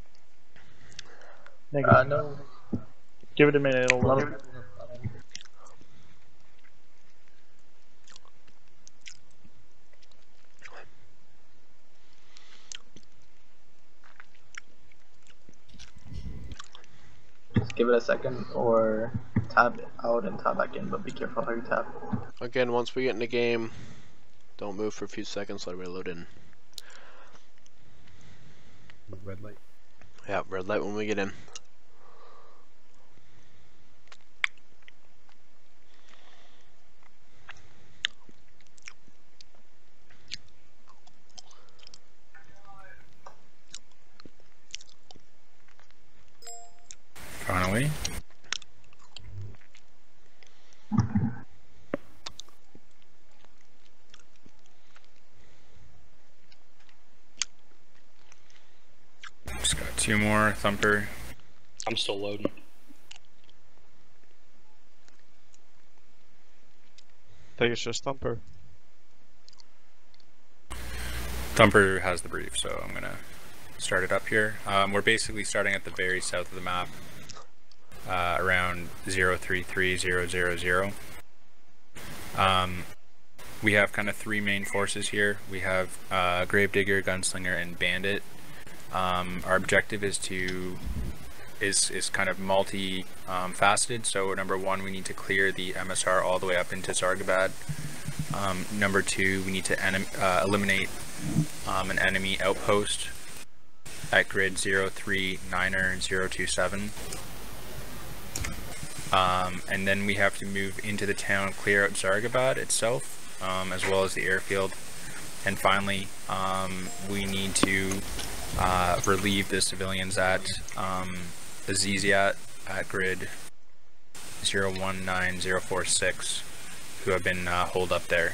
Uh, no. Give it a minute, it'll load. Just give it a second or tab out and tab back in, but be careful how you tab. Again, once we get in the game, don't move for a few seconds, let it reload in. Red light. Yeah, red light when we get in. Finally. Just got two more. Thumper. I'm still loading. I think it's just Thumper. Thumper has the brief, so I'm gonna start it up here. Um, we're basically starting at the very south of the map, uh, around zero three three zero zero zero. Um, we have kind of three main forces here. We have uh, Gravedigger, Gunslinger, and Bandit. Um, our objective is to is is kind of multi um, faceted. So number one, we need to clear the M S R all the way up into Zargabad. Um, number two, we need to uh, eliminate um, an enemy outpost at grid zero three nine zero two seven. Um, and then we have to move into the town, clear out Zargabad itself, um, as well as the airfield. And finally, um, we need to uh, relieve the civilians at um, Aziziat at grid zero one nine zero four six, who have been uh, holed up there.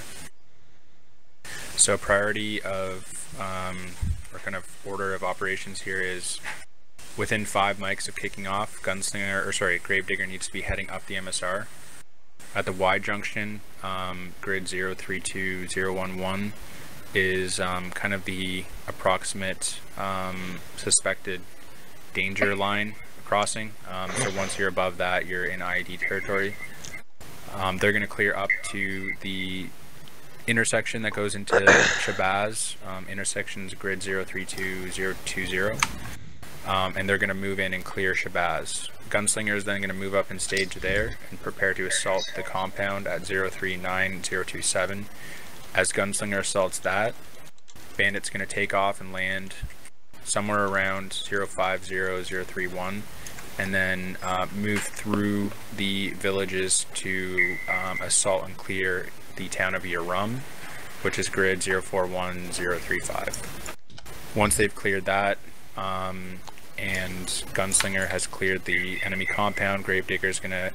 So priority of, um, or kind of order of operations here is, within five mics of kicking off, Gunslinger, or sorry, Gravedigger needs to be heading up the M S R. At the Y junction, um, grid zero three two zero one one is um, kind of the approximate um, suspected danger line crossing. Um, so once you're above that, you're in I E D territory. Um, they're going to clear up to the intersection that goes into Shabazz, um, intersections grid zero three two zero two zero. Um, and they're going to move in and clear Shabazz. Gunslinger is then going to move up and stage there and prepare to assault the compound at zero three nine zero two seven. As Gunslinger assaults that, Bandit's going to take off and land somewhere around zero five zero zero three one, and then uh, move through the villages to um, assault and clear the town of Yarum, which is grid zero four one zero three five. Once they've cleared that, um, and Gunslinger has cleared the enemy compound, Gravedigger is going to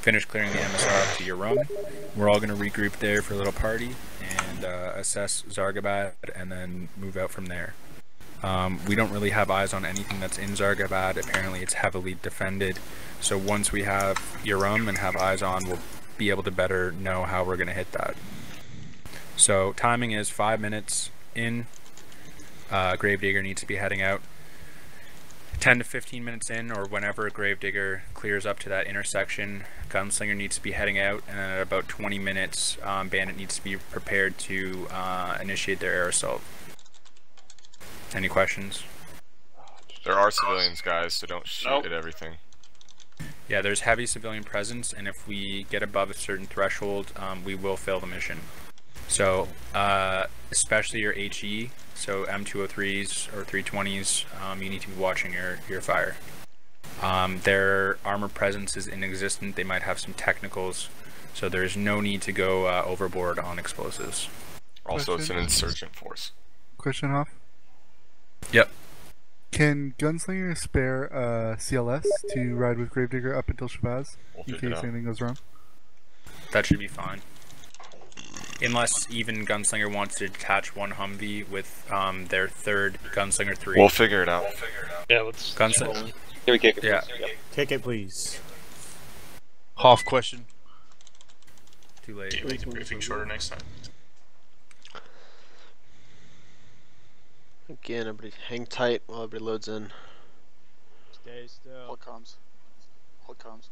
finish clearing the M S R up to Yarum. We're all going to regroup there for a little party and uh, assess Zargabad and then move out from there. Um, we don't really have eyes on anything that's in Zargabad. Apparently it's heavily defended. So once we have Yarum and have eyes on, we'll be able to better know how we're going to hit that. So timing is five minutes in. Uh, Gravedigger needs to be heading out. ten to fifteen minutes in, or whenever Gravedigger clears up to that intersection, Gunslinger needs to be heading out, and then at about twenty minutes, um, Bandit needs to be prepared to uh, initiate their air assault. Any questions? There are civilians, guys, so don't shoot Nope. at everything. Yeah, there's heavy civilian presence, and if we get above a certain threshold, um, we will fail the mission. So, uh, especially your H E, so M two oh threes or three twenties, um, you need to be watching your, your fire. Um, their armor presence is inexistent. They might have some technicals, so there's no need to go uh, overboard on explosives. Also, it's an insurgent force. Question, Hoff? Yep. Can Gunslinger spare uh, C L S to ride with Gravedigger up until Shabazz, We'll in figure it case out. anything goes wrong? That should be fine. Unless even Gunslinger wants to detach one Humvee with um, their third Gunslinger three. We'll figure it out. Yeah, let's. Gunslinger. Can we kick it? Yeah. please? Yep. Kick it, please. Hoff question. Too late. Can you make the briefing shorter next time? Again, everybody hang tight while everybody loads in. Stay still. Hold comms. Hold comms.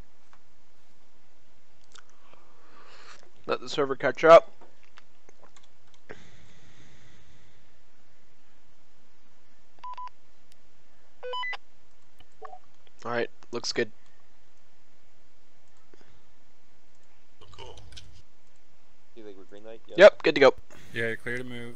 Let the server catch up. Alright, looks good. Cool. You think we're green light? Yep, good to go. Yeah, you're clear to move.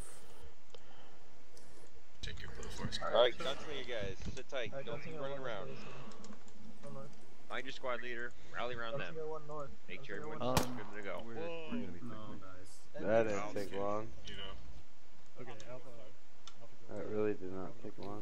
Take your blue force. Alright, Gunslinger guys, sit tight. Don't keep running around. Find your squad leader, rally around them. Make sure everyone's Um, good to go. That didn't take long. You know. Okay, Alpha. That really did not take long.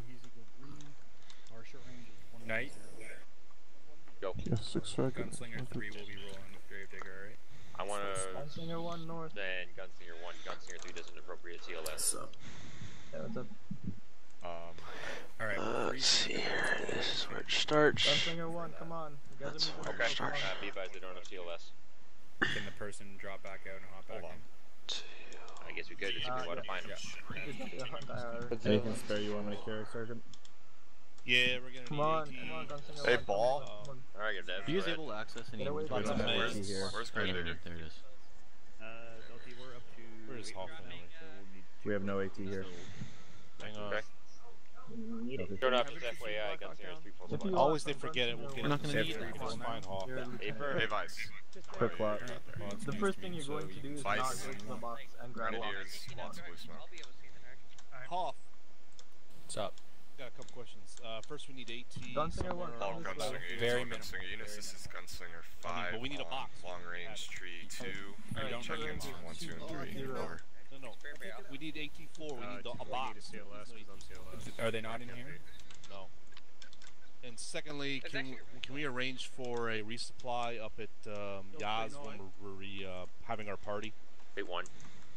Knight. Go. Yes, six second. Gunslinger three will be rolling with Gravedigger, alright? I want to. Gunslinger one north. Then Gunslinger one, Gunslinger three doesn't appropriate C L S. Yeah, what's up? Um, alright. Uh, let's see here. This is where it starts. Gunslinger one, come on. You guys That's are where moving. it starts. Uh, be advised they don't have C L S. Can the person drop back out and hop back in? I guess we could. It should be what to find them. Anything spare you want me to carry, Sergeant? Yeah, we're gonna Come need on, AT. come on, Gunslinger Hey, one, ball. come on, come on. Alright, get Dev. Are you guys go able ahead. to access any Get away from weapons? that. Where's- Where's, here? where's Gravedigger? There it is. Uh, L T, we're up to. Where's Hoff now? We have no AT here. Hang on. Okay. Turn off just F Y I, Gunslinger three full If squad. you Always want they forget it. We'll get We're it. not gonna It's need it. fine, fine, Hoff. Hey, Bird. Hey, Vice. Quick plot. The first thing you're going to do is not Vice. go to the box and grab lock. Grenadiers, lots of blue smoke. Hoff, What's up? got a couple questions. Uh, first, we need AT. Gunslinger one, All come this way. Gunslinger units, Very all minimal. Gunslinger units. This is Gunslinger five. but we need a on box. Long range tree two. Alright, Check check ins in. one, two, and three. Zero. Over. No, no. We need AT four. We Uh, need the, a we box. need a C L S, because I'm C L S. Are they not in here? No. And secondly, can can we arrange for a resupply up at um, Yaz when we're, we're re, uh, having our party? Wait, one.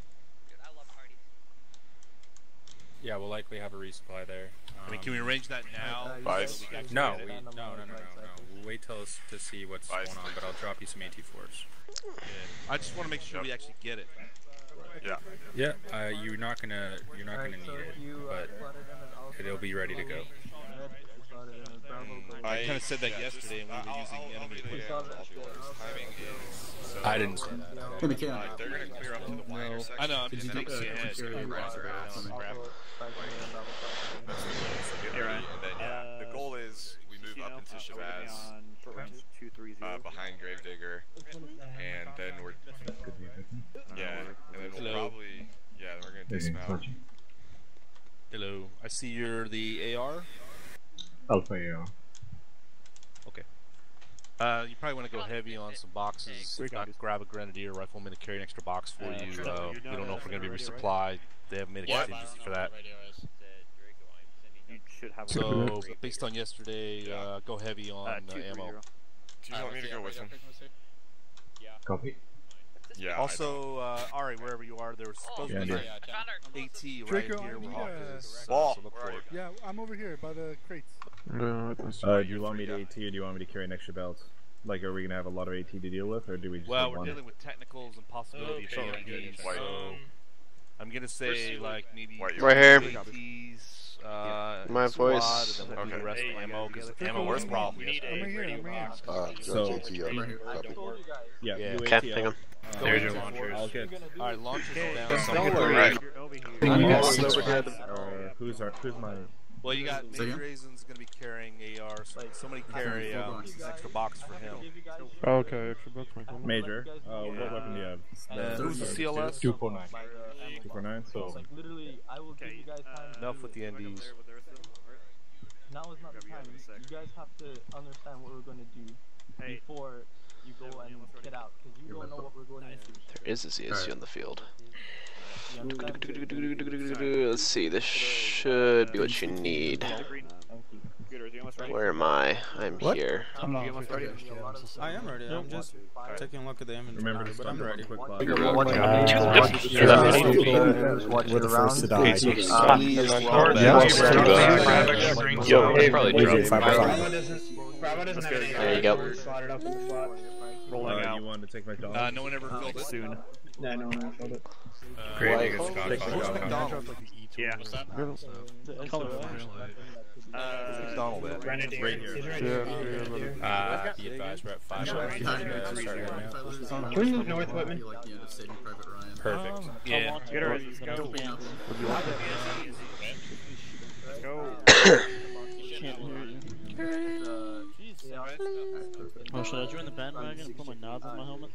Yeah, we'll likely have a resupply there. I mean, Um, can we arrange that now? Vice. So we can actually No, get we, it? no, no, no, no, no. We'll wait till s- to see what's Vice. going on, but I'll drop you some AT fours. Yeah. I just want to make sure we actually get it. Yeah. Yeah, uh, you're not gonna, you're not gonna Alright, need so it, if you, uh, but slot it in as Alpha, it'll be ready to go. red, slot it in as Bravo, go I red. kind of said that Yeah, yesterday, and we just- were I'll- using I'll- I'll enemy be the, equipment. uh, I'll be orders. Timing is. So, I didn't say that. Hey, McKenna. Uh, they're gonna clear up to the Y intersection. I know, I'm and just then thinking they're ahead. just gonna grab their ass. Alpha, Grab five twenty and Bravo, five twenty. That's what it is. So get ready, and then yeah, the goal is we move up into Shabazz, uh, behind Gravedigger, and then we're yeah, and then we'll Hello. probably yeah, then we're gonna dismount. Hello. I see you're the A R. Alpha A R. Okay. Uh, you probably want to go heavy on some boxes. If not, grab a grenadier rifleman to carry an extra box for Uh, you. sure. Uh, we don't know if we're going to be Radio, right? resupplied. They haven't made a What? contingency for that. You should have. So, based on yesterday, uh, go heavy on Uh, uh, two, ammo. three, zero. Do you want me to go with him? Copy. Yeah. Also, uh, Ari, wherever you are, there was supposed Yeah, to be yeah. an AT right Draco, here I where need Hawk a- is. So, Ball. so look Where are for it. Yeah, I'm over here by the crates. Uh, do you want me to AT or do you want me to carry an extra belt? Like, are we gonna have a lot of AT to deal with, or do we just Well, have we're one? dealing with technicals and possibility of Okay. A Ts, White. so I'm gonna say like maybe White, Right here. A Ts, uh, My squad, voice. and then we'll do Okay. the rest of ammo because Draco, ammo where's is a the problem. I'm right here, I'm right here. Uh, So- Judge A T, I'm right here. Copy. Yeah, Yeah. you Okay, AT, hang I'll- on. uh, There's your I'll- launchers. I'll get. Alright, launchers Okay. down. Don't Somewhere. worry. Right. You're over here. Uh, Almost overhead. uh, who's our, who's my? Well, you got Say Major again? Raisin's gonna be carrying A R, so somebody carry um, an extra box for him. Okay, extra box. Major. Uh, what weapon do you have? And who's the C L S? Two four nine. Two four nine. So. Like literally, I will give you guys time. to Enough do with it. the N Ds. Now is not the time. You guys have to understand what we're going to do before you go and get out, because you don't know what we're going to do. There is a Z S C on the field. You understand? Let's see, this should be what you need. Where am I? I'm here. I'm not ready. I am ready. I'm just taking a look at the inventory. Remember to but start I'm with ready. a quick log. We're the first to die. Yo, Hey, probably Bravo drop. Bravo doesn't. Bravo doesn't have any. There you go. We're slotted up in the spot. Rolling Uh, out. you want to take my dog? Uh, no one ever filled it. Soon. No, no, no, filled it. Uh, Gravedigger's Where's Godfather. McDonald's? Yeah. Uh, McDonald at? Renegade. Right here. He's right Yeah, here. yeah, Uh, be advised, we're at five. Right minutes. Can we move north, Whitman? Perfect. Yeah. Get her. Let's go. Let's go. Can't hear you. Oh, should I join the bandwagon and put my nods on my helmet?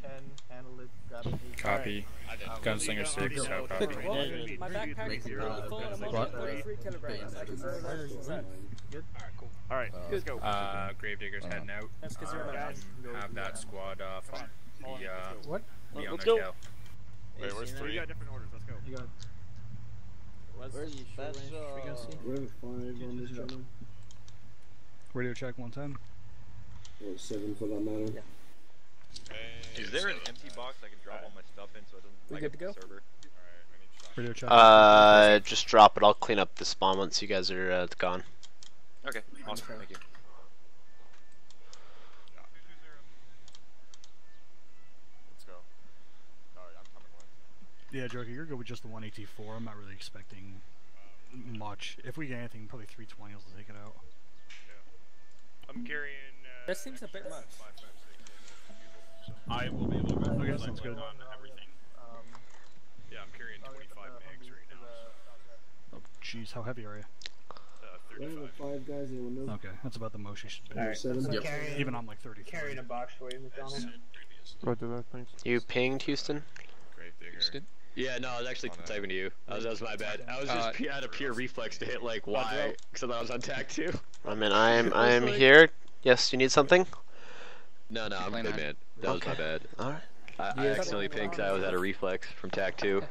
Copy. Gunslinger six, how copy? My backpack is really full and I'm only at thirty-three kilograms. I can throw it wherever you want. Alright, let's go. Uh, Gravedigger's heading out. That's 'cause you're Um, my have that squad off on the, uh, What? be on Let's their go. tail. Wait, where's We three? got different orders. Let's go. You got. What's the short range frequency? We're five on this channel. Radio check one ten. Or seven for that matter. Is there an empty box I can drop all my stuff in so it doesn't We lag good up to the go? server? Radio check. Uh, just drop it. I'll clean up the spawn once you guys are uh, gone. Okay, awesome. Thank you. Let's go. Alright, I'm coming with. Yeah, Joker, you're good with just the one eighty-four. I'm not really expecting much. If we get anything, probably three twenty will take it out. I'm carrying. Uh, That seems a bit much. I will be able to run Okay, like sounds good. on everything. Yeah, I'm carrying twenty-five mags right now. Oh, jeez, how heavy are you? Uh, One of the five guys, anyone know? Okay, that's about the most you should be. Alright, Seven? I'm Yep. carrying, Even I'm like thirty. carrying a box for you, McDonald. Roger that, thanks. You pinged Houston? Gravedigger. Yeah, no, I was actually On a- typing to you. That was, that was my bad. I was just Uh, pu- I had a pure reflex to hit like Y because I thought I was on tack two. I mean, I am. I am here. Yes, you need something? No, no, I'm good, man. That was my bad. All right. I, I accidentally pinged because I was at a reflex from tack two.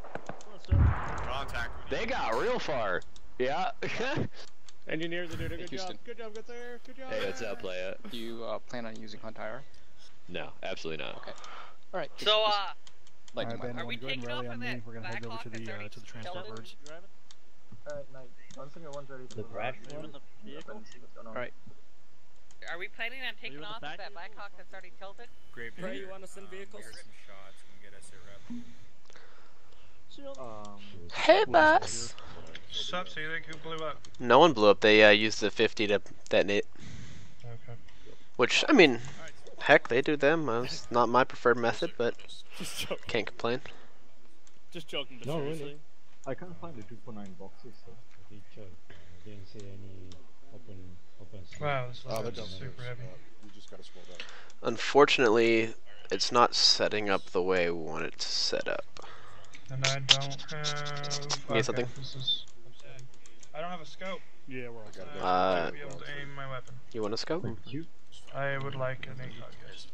They got real far. Yeah. Engineers are doing a good job. Good job, good sir. Good job. Hey, what's up, playa? Do you uh, plan on using Hunt I R? No, absolutely not. Okay. All right. So, uh, Like, Alright, Ben, are we go ahead and taking rally off on on me. that We're gonna head over to the uh, to the transport tilted? birds. Alright, nice. Gunslinger one's ready for the Brash one. Alright. Are we planning on taking want off the with that back? Blackhawk that's already tilted? Gravedigger. Trey, you want to send vehicles? Here's some shots and get us a rep. Um, Hey, boss. Sup, so you think who blew up? No one blew up. They uh, used the fifty to detonate. Okay. Which, I mean, heck, they do them. Uh, it's not my preferred method, but Just joking. can't complain. Just joking, but No, really. seriously. I can't find the two four nine boxes. So. I didn't see any open open. Wow, this is super heavy. You just gotta scroll down. Unfortunately, it's not setting up the way we want it to set up. And I don't have. You need something? This is... I don't have a scope. Yeah, we're all good. Uh, Uh, I be able to aim my weapon. You want a scope? Thank you. I would like an A C O G, yes.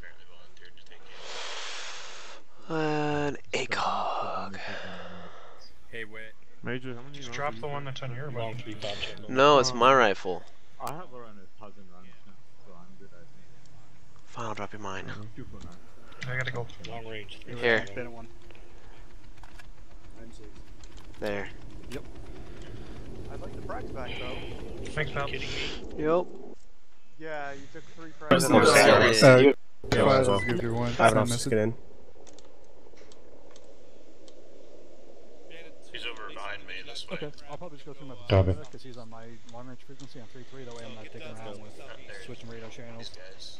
An A C O G. Hey, wait. Major, how many Just drop the one that's on your weapon. No, it's my rifle. I have around a thousand rounds now, so I'm good at it. Fine, I'll drop you mine. Two four nine. I gotta go. Long range. Here. Bennett one. There. Yep. I'd like the frags back though. Thanks, pal. Yep. Yeah, you took three Where's frags. the Uh, next uh, guy? you- Yeah, Five, well, let's give you one. I have Not enough to missing. get in. He's over behind me this way. Okay, I'll probably just go through my Copy. because he's on my long range frequency on three three. That way I'm not dicking around with switching radar channels.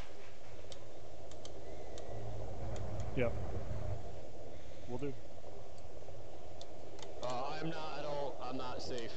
Yep. Will do. Uh, I'm not at all. I'm not safe.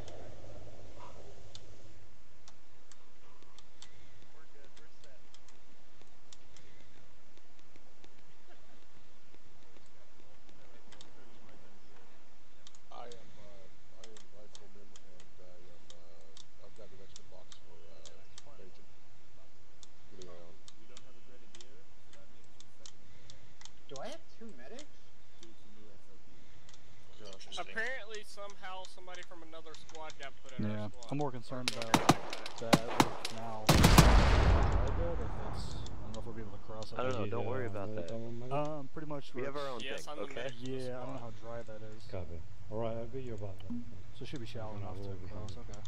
I am, uh, I am rifleman, and I am, uh, I've got an extra box for, uh, Legion. Getting around. We don't have a grenadier, so that makes you second in command. Do I have two medics? Due to new S O P. Apparently, somehow, somebody from another squad got put in Yeah, our squad. I'm more concerned about that now. I bet if it's, I don't know if we'll be able to cross it. I don't know. Don't worry about that. Um, pretty much. We have our own Yes, thing. I'm the Okay. medic for the Yeah, I don't know how dry that is. Copy. Alright, I'll be your butler. So it should be shallow enough to cross. Okay.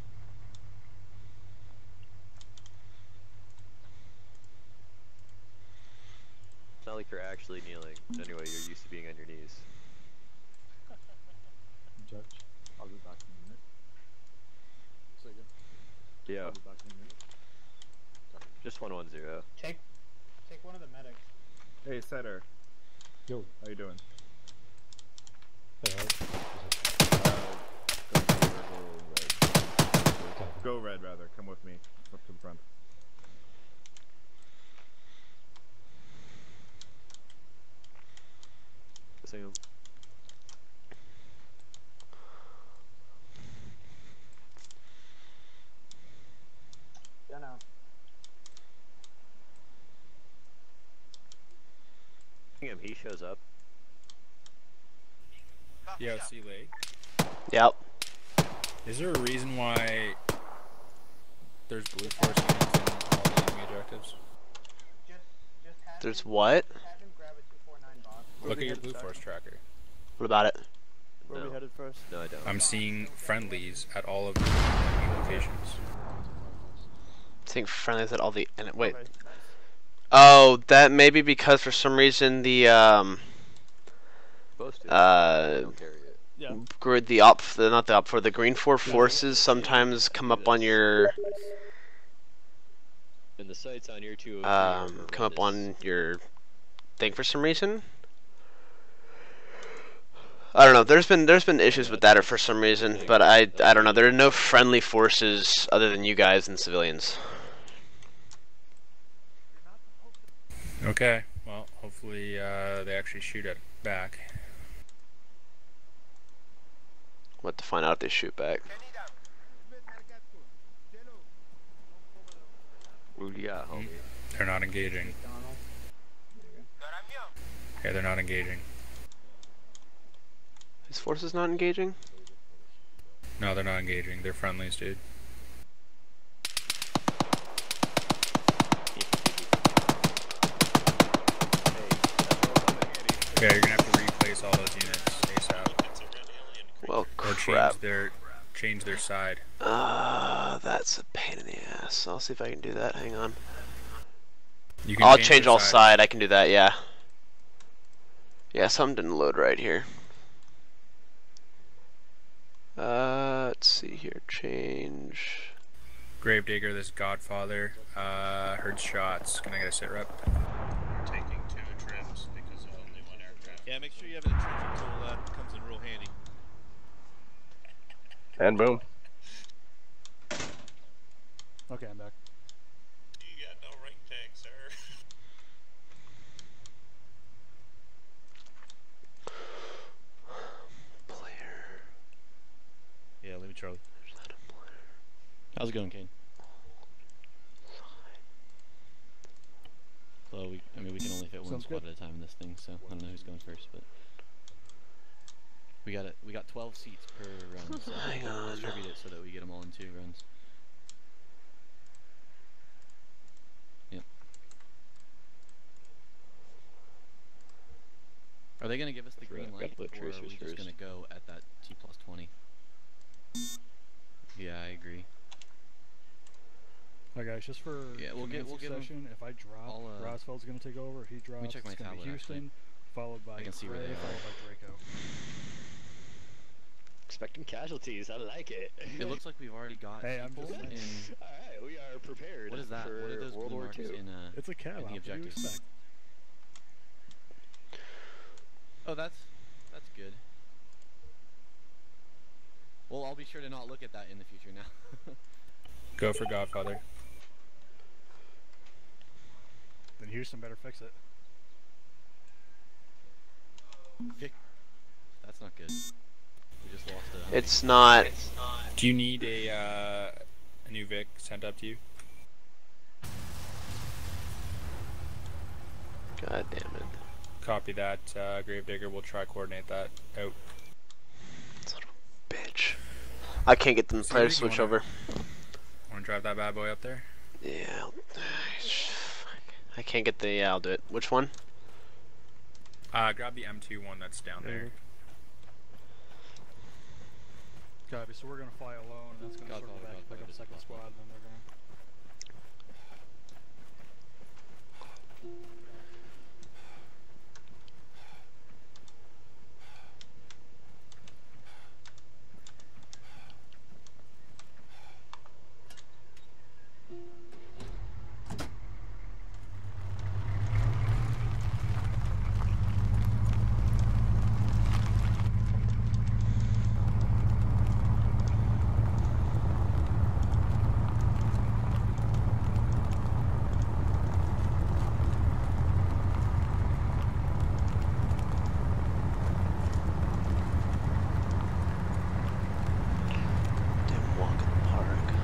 It's not like you're actually kneeling. Anyway, you're used to being on your knees. Judge, I'll be back in a minute. Say again. Yeah. I'll be back in a minute. Just one one zero. Take, take one of the medics. Hey, Setter. Yo. How you doing? Alright. Go red, rather. Come with me. Up to the front. Missing him. Yeah, no. Him, he shows up. Yo, C Lee. Yep. Is there a reason why there's blue force units in all the enemy objectives? There's what? Look at your blue force tracker. What about it? Where no. we headed first? No, I don't. I'm seeing friendlies at all of the enemy locations. Seeing friendlies at all the and wait. Oh, that may be because for some reason the um uh Yeah. grid the op the not the op for the green four forces sometimes come up on your And the sights on your two um come up on your thing for some reason. I don't know. There's been there's been issues with that or for some reason, but I I don't know. There are no friendly forces other than you guys and civilians. Okay, well, hopefully uh, they actually shoot it back. What to find out if they shoot back. Yeah, homie. They're not engaging. Yeah, they're not engaging. His forces not engaging? No, they're not engaging. They're friendlies, dude. Yeah, you're gonna have to replace all those units ASAP. Well, or crap. change their change their side. Uh, that's a pain in the ass. I'll see if I can do that. Hang on. You can I'll change change their all side. side. I can do that. Yeah. Yeah, something didn't load right here. Uh, let's see here. Change. Gravedigger, this Godfather, uh, heard shots. Can I get a sit rep? Taking two trims because of only one aircraft. Yeah, make sure you have an intrusion tool. That comes in real handy. And boom. Okay, I'm back. You got no rank tag, sir. Yeah, leave me Charlie. How's it going, Kane? So we, I mean, we can only fit one Sounds squad good. at a time in this thing, so I don't know who's going first, but we got it. We got twelve seats per run, so Hang we'll on. distribute it so that we get them all in two runs. Yep. Are they gonna give us the green Got light, the or are tracers we just first. gonna go at that T plus twenty? Yeah, I agree. Alright guys, just for Yeah, we'll get- we'll give 'em- succession, if I drop, I'll, uh, Rosfeld's gonna take over. If he drops, me check my it's gonna be tablet, Houston, followed by I can see where Gray, they are. followed by Draco. Expecting casualties. I like it. It looks like we've already got Hey, I'm people just in. saying. Alright, we are prepared. What is that? For What are those World blue War marks Two. in uh? It's a cab. in the What do you objectives? expect? Oh, that's that's good. Well, I'll be sure to not look at that in the future now. Go for Godfather. Then Houston better fix it. Vic, that's not good. We just lost a. It's not. Do you need a uh, a new Vic sent up to you? God damn it. Copy that, uh, Gravedigger. We'll try coordinate that out. Bitch. I can't get them to play to switch over. Want to drive that bad boy up there? Yeah. I can't get the. Yeah, I'll do it. Which one? Uh, grab the M two one that's down there. Copy. So we're gonna fly alone, and that's gonna sort of Godfather, back pick Godfather, up just second Godfather. squad, and then they're gonna. Didn't walk in the park.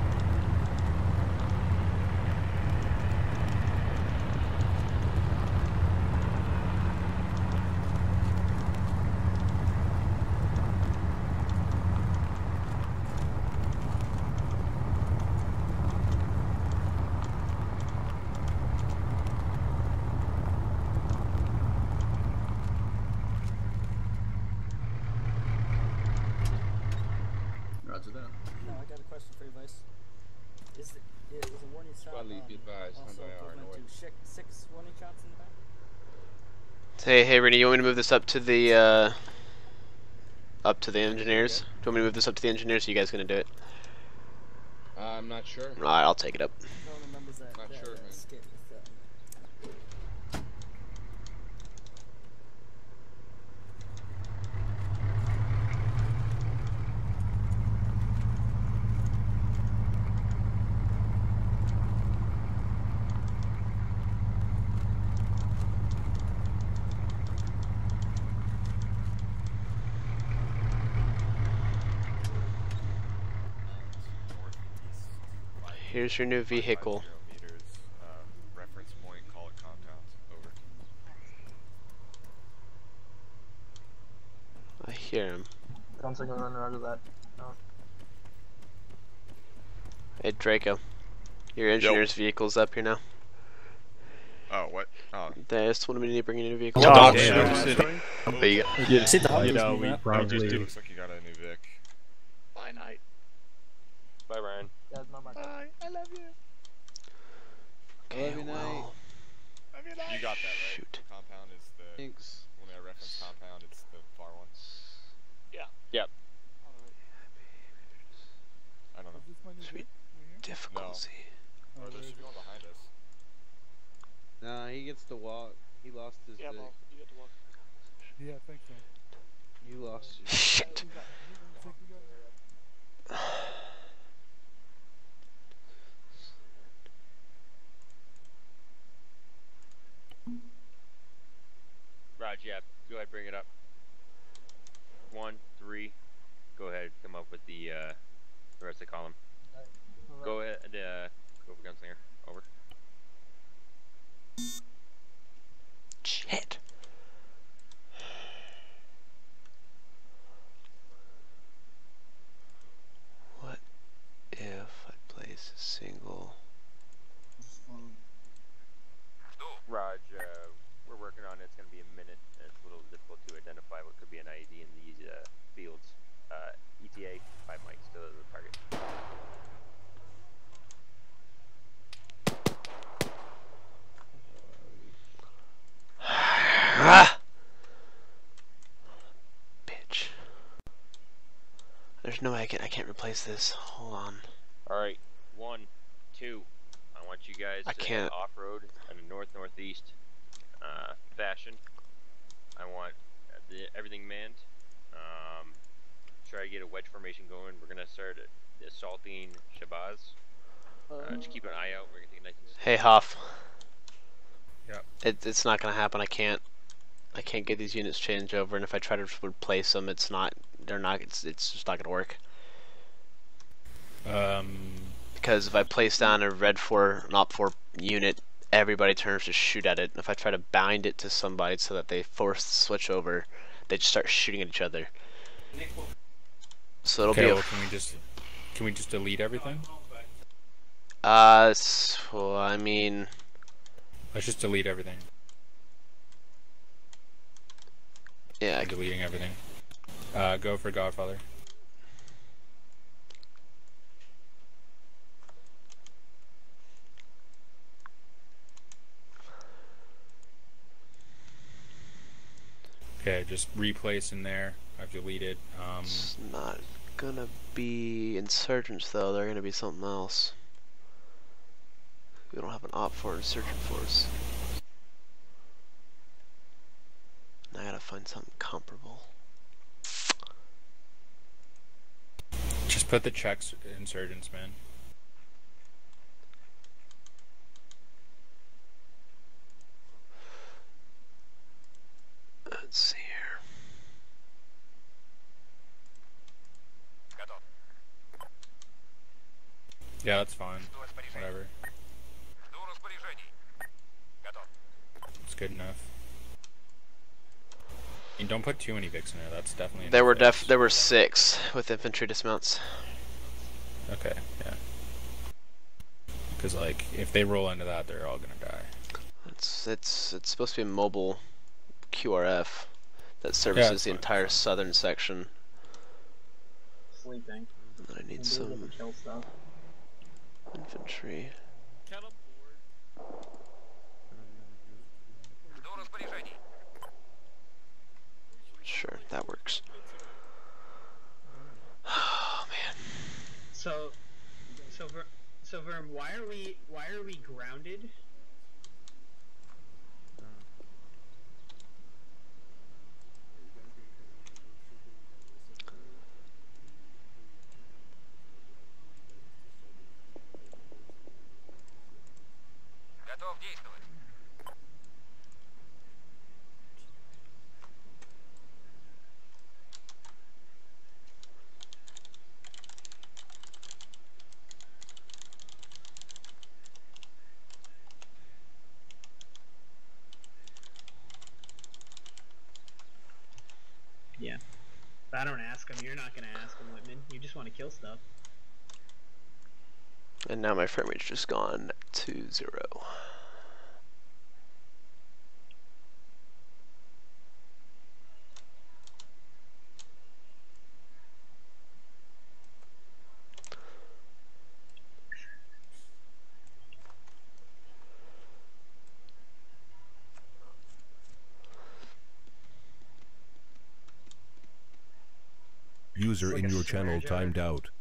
Roger that. No, I got a question for you, Vice. Is the is a warning shot Squad lead, be um, advised, also Hyundai R, equivalent no to six, six warning shots in the back? Hey, hey, Rennie, you want me to move this up to the, uh, up to the engineers? Do you want me to move this up to the engineers, or you guys gonna do it? Uh, I'm not sure. Alright, I'll take it up. No one remembers that, Not that, sure, that man. skit with um, Here's your new vehicle. Meters, uh, reference point, call it compounds. Over. I hear him. Gunslinger runner out of that. No. Hey, Draco. Your engineer's vehicle's up here now. Oh, what? Oh. They just wanted me to bring you a new vehicle. Oh, There damn. you go. Yeah. See the You know, Humvees we moving up? probably looks like you got a new Vic. Bye, night. Bye, Ryan. Guys, not my Bye. I love you. Okay, I love you, well, night. You got that right. Shoot. Compound is the Thanks. when I reference compound, it's the far one. Yeah. Yep. I don't know. Sweet difficulty. No. Or there's one behind us. Nah, he gets to walk. He lost his Yeah, Vic. Mo, you get to walk. Yeah, I think so. You lost your Shit. Raj, yeah. Go ahead, bring it up. One, three. Go ahead, come up with the uh, the rest of the column. Go ahead, uh, go for Gunslinger. Over. Shit. What if I place a single? Raj, uh, we're working on it. It's going to be a minute, and it's a little difficult to there's no way I can I can't replace this. Hold on. Alright, one, two. I want you guys I to can't. off-road in a north-northeast uh, fashion. I want the, everything manned. Um, try to get a wedge formation going. We're gonna start assaulting Shabazz. Uh, just keep an eye out. We're gonna take a nice and Hey Hoff. Yep. It, it's not gonna happen. I can't. I can't get these units changed over, and if I try to replace them, it's not. They're not. It's it's just not gonna work. Um. Because if I place down a red four, an op four unit, everybody turns to shoot at it. And if I try to bind it to somebody so that they force the switch over, they just start shooting at each other. So it'll okay, be. A well, can we just can we just delete everything? Uh, well, I mean. Let's just delete everything. Yeah, I'm deleting everything. Uh, go for Godfather. Okay, just replace in there. I've deleted. Um, it's not gonna be insurgents though. They're gonna be something else. We don't have an op for insurgent force. I gotta find something comparable. Just put the Czechs insurgents, man. Let's see here. Yeah, that's fine. Whatever. It's good enough. And don't put too many Vics in there. That's definitely. There were def. There were six with infantry dismounts. Okay. Yeah. Because like, if they roll into that, they're all gonna die. It's it's it's supposed to be a mobile Q R F that services yeah, the entire fine. southern section. Sleeping. I need some kill stuff. infantry. Sure, that works. Oh man. So, so Ver, so Verm, why are we why are we grounded? Yeah. If I don't ask him, you're not gonna ask him, Whitman. You just want to kill stuff. And now my frame rate's just gone to zero. User like in your channel surge timed out.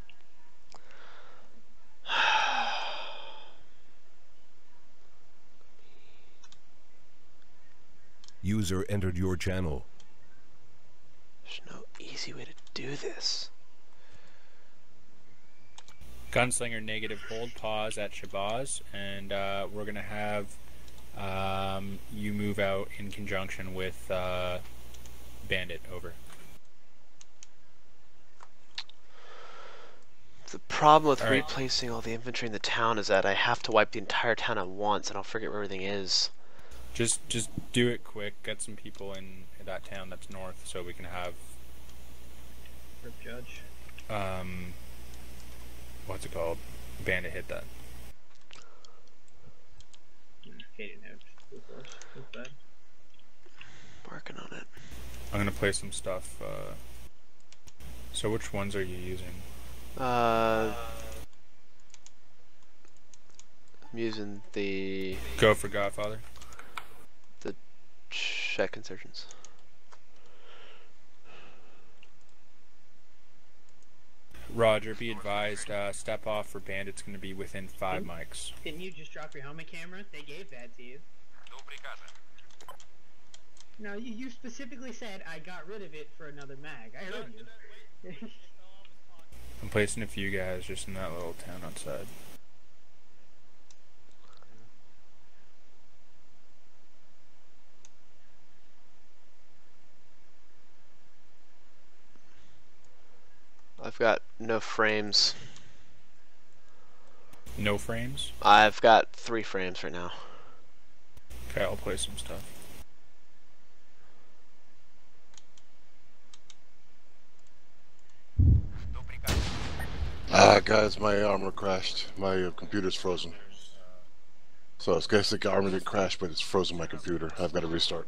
User entered your channel. There's no easy way to do this. Gunslinger negative, hold pause at Shabazz, and uh, we're gonna have um, you move out in conjunction with uh, Bandit. Over. The problem with all right. replacing all the infantry in the town is that I have to wipe the entire town at once, and I'll forget where everything is. Just, just do it quick. Get some people in that town that's north, so we can have. Rip Judge. Um, what's it called? Bandit hit that. Hated note. Working on it. I'm gonna play some stuff. Uh, so which ones are you using? Uh, I'm using the. Go for Godfather. The Czech insurgents. Roger, be advised, uh, step off for bandits going to be within five Didn't- mics. Didn't you just drop your helmet camera? They gave that to you. No, you, you specifically said I got rid of it for another mag. I heard you. I'm placing a few guys just in that little town outside. I've got no frames. No frames? I've got three frames right now. Okay, I'll play some stuff. Ah, guys, my armor crashed. My uh, computer's frozen. So it's guess the armor didn't crash, but it's frozen my computer. I've got to restart.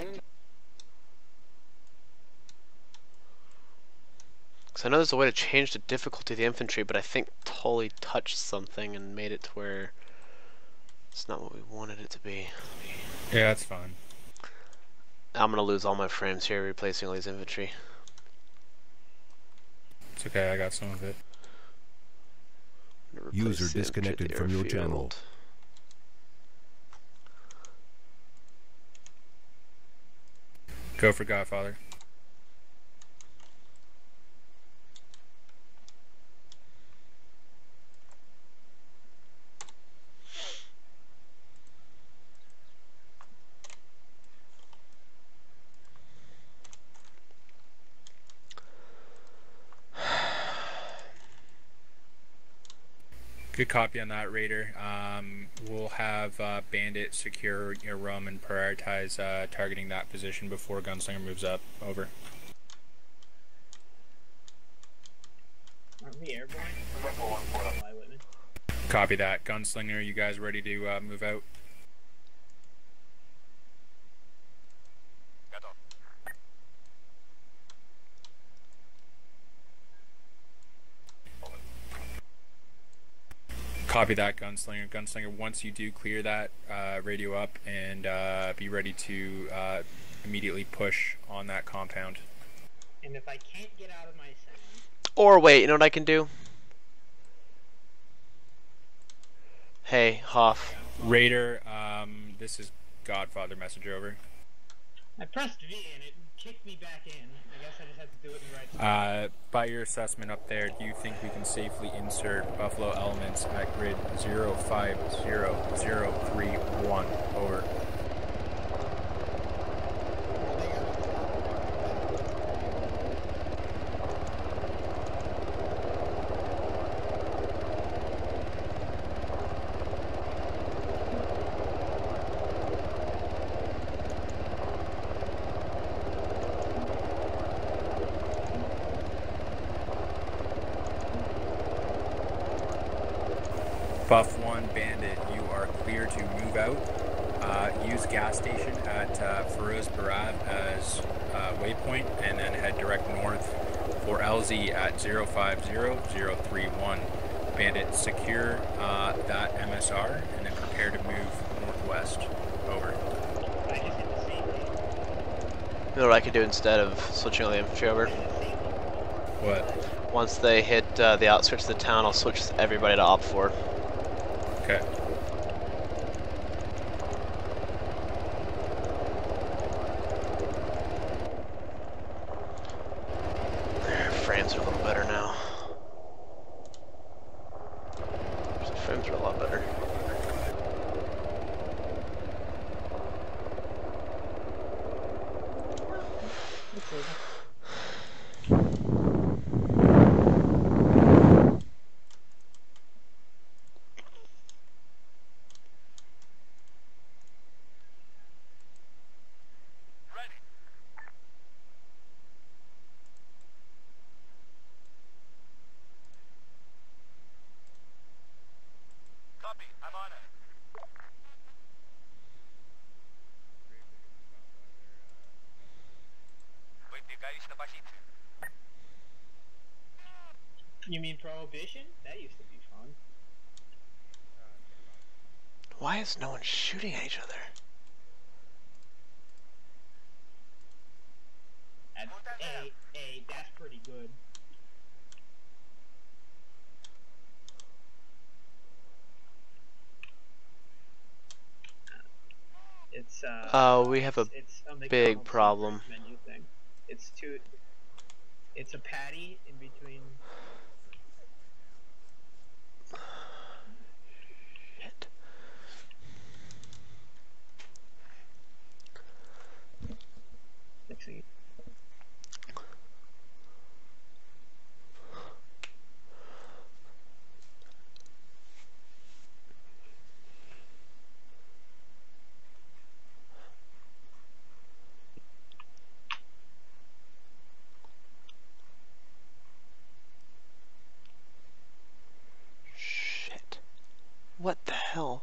Because I know there's a way to change the difficulty of the infantry, but I think Tully touched something and made it to where it's not what we wanted it to be. Yeah, that's fine. I'm gonna lose all my frames here replacing all these infantry. It's okay, I got some of it. User disconnected from your channel. Go for Godfather. Good copy on that, Raider. Um, we'll have uh, Bandit secure your room and prioritize uh, targeting that position before Gunslinger moves up. Over. Aren't we airborne? Fly with me. Copy that. Gunslinger, you guys ready to uh, move out? Copy that, Gunslinger. Gunslinger, once you do clear that, uh, radio up and uh, be ready to uh, immediately push on that compound. And if I can't get out of my sound... Or wait, you know what I can do? Hey, Hoff. Raider, um, this is Godfather message over. I pressed V and it kicked me back in. I guess I just have to do it in the right time. Uh, by your assessment up there, do you think we can safely insert Buffalo elements at grid zero five zero zero three one? Over. Buff one, Bandit, you are clear to move out. Uh, use gas station at uh, Feroz Barab as uh, waypoint, and then head direct north for L Z at zero five zero zero three one. Bandit, secure uh, that M S R, and then prepare to move northwest. Over. You know what I could do instead of switching all the infantry over? What? Once they hit uh, the outskirts of the town, I'll switch everybody to op four. Okay. Their frames are a little better now. The frames are a lot better. You mean Prohibition? That used to be fun. Why is no one shooting at each other? That's, hey, hey, that's pretty good. It's uh. Oh, we have a it's a big McDonald's problem. menu thing. It's two. It's a patty in between. Shit. Fixing it. Shit. What the hell?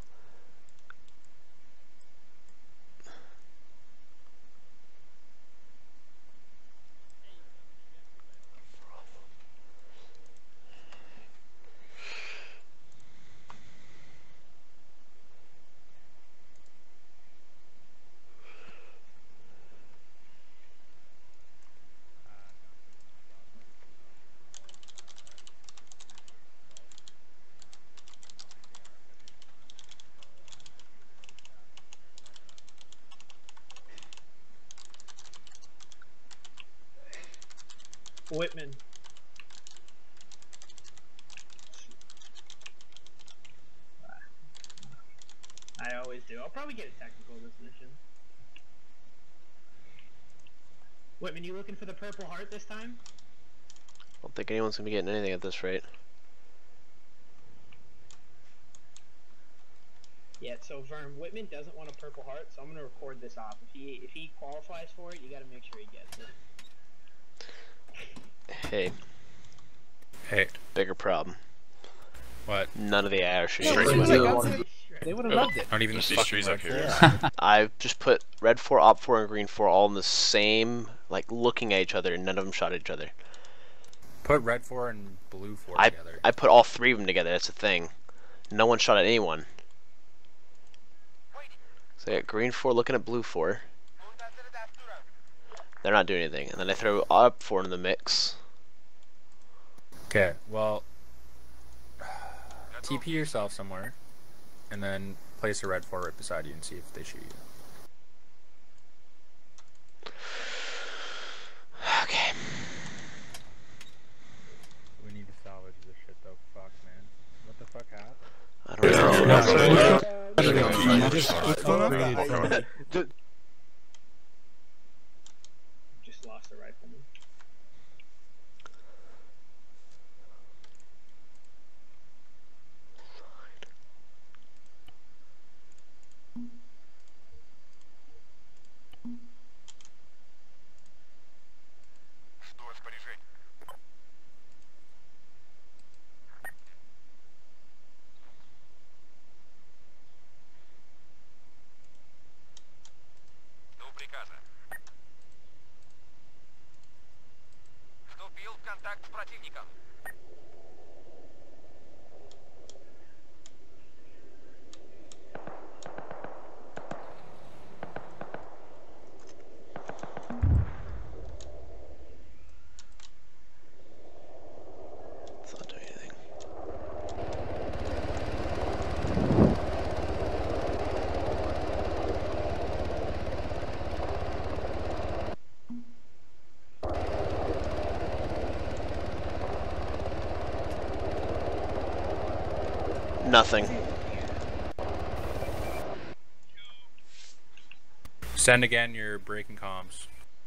Whitman. I always do. I'll probably get a technical this mission. Whitman, you looking for the Purple Heart this time? I don't think anyone's gonna be getting anything at this rate. Yeah, so Vern, Whitman doesn't want a Purple Heart, so I'm gonna record this off. If he if he qualifies for it, you gotta make sure he gets it. Hey. Hey. Bigger problem. What? None of the A R should Yeah, use they it. would've- They would have loved it. Not even There's the these fucking trees red up four. here. Yeah. I just put red four, op four, and green four all in the same, like, looking at each other, and none of them shot at each other. Put red four and blue four I, together. I put all three of them together, that's the thing. No one shot at anyone. So I got green four looking at blue four. They're not doing anything. And then I throw op four in the mix. Okay, well, T P yourself somewhere, and then place a red four right beside you and see if they shoot you. Okay. We need to salvage this shit though. Fuck, man. What the fuck happened? I don't know. Just lost the rifleman. Вступил в контакт с противником. It's not doing anything. Nothing. Send again, you're breaking comms.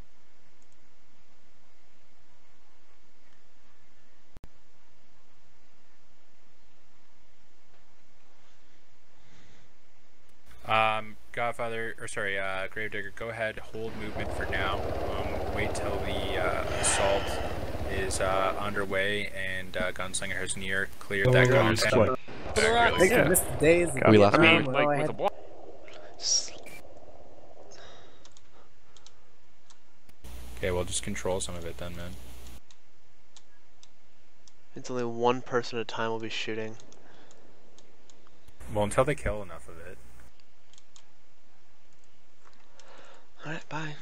Um, Godfather, or sorry, uh, Gravedigger, go ahead, hold movement for now. Um, wait till the uh, assault is uh, underway and uh, Gunslinger has near cleared that compound. I think I missed the days. We left me. Well, I had- Okay, we'll just control some of it then, man. It's only one person at a time will be shooting. Well, until they kill enough of it. Alright, bye.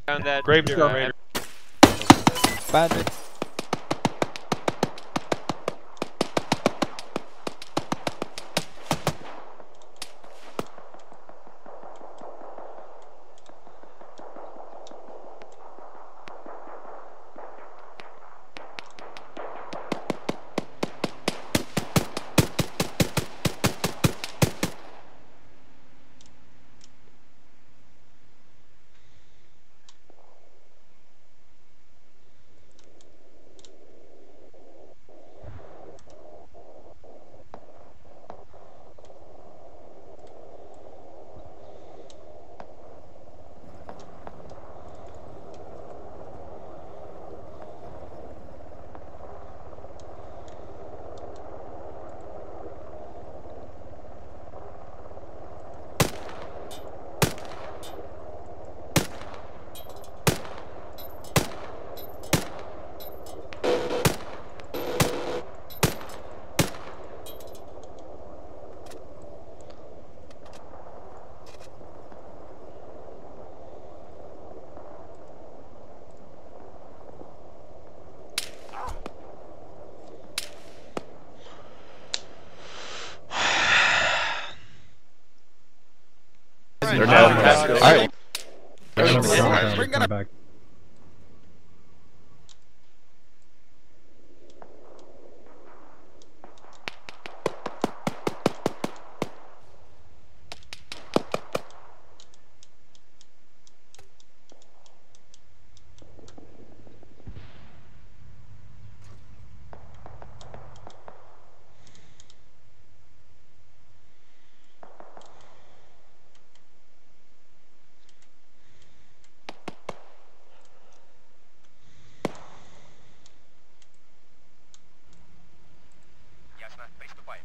Found that. Gravedigger. uh, Raider. Bandit. They're down. Alright. Bring it back. Ясно, приступаем.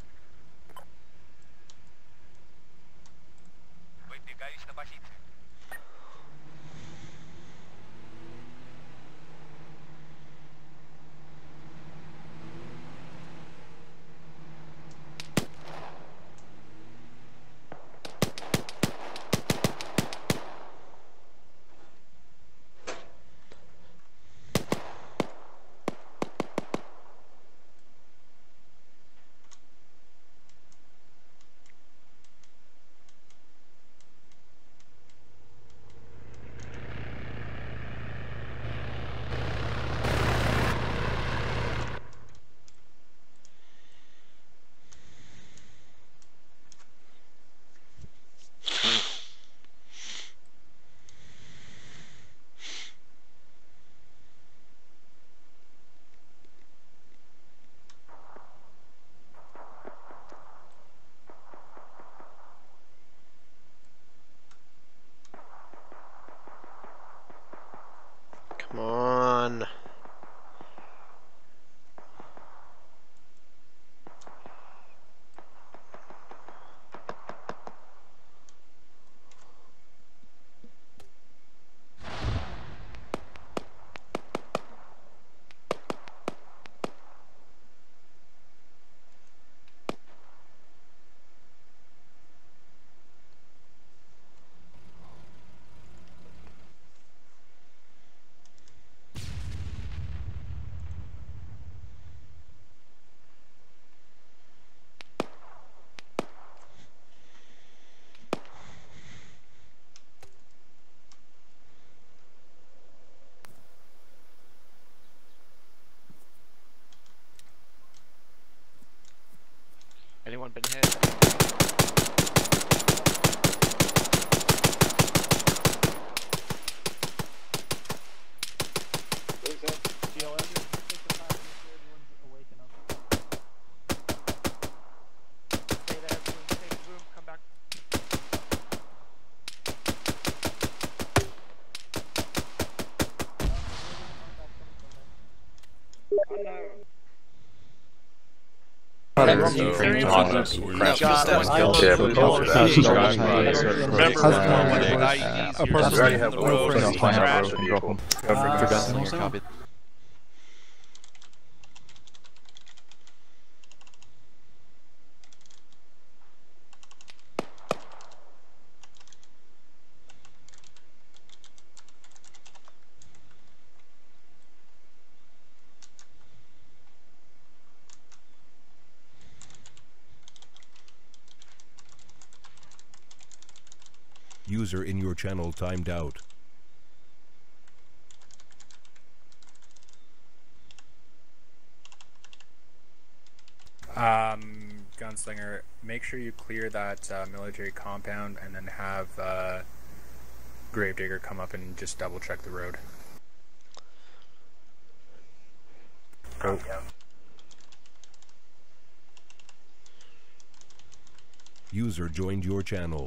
Выдвигаюсь на позицию. Come on. Anyone been hit? User in your channel timed out. Um, Gunslinger, make sure you clear that uh, military compound and then have uh, Gravedigger come up and just double check the road. Oh. User joined your channel.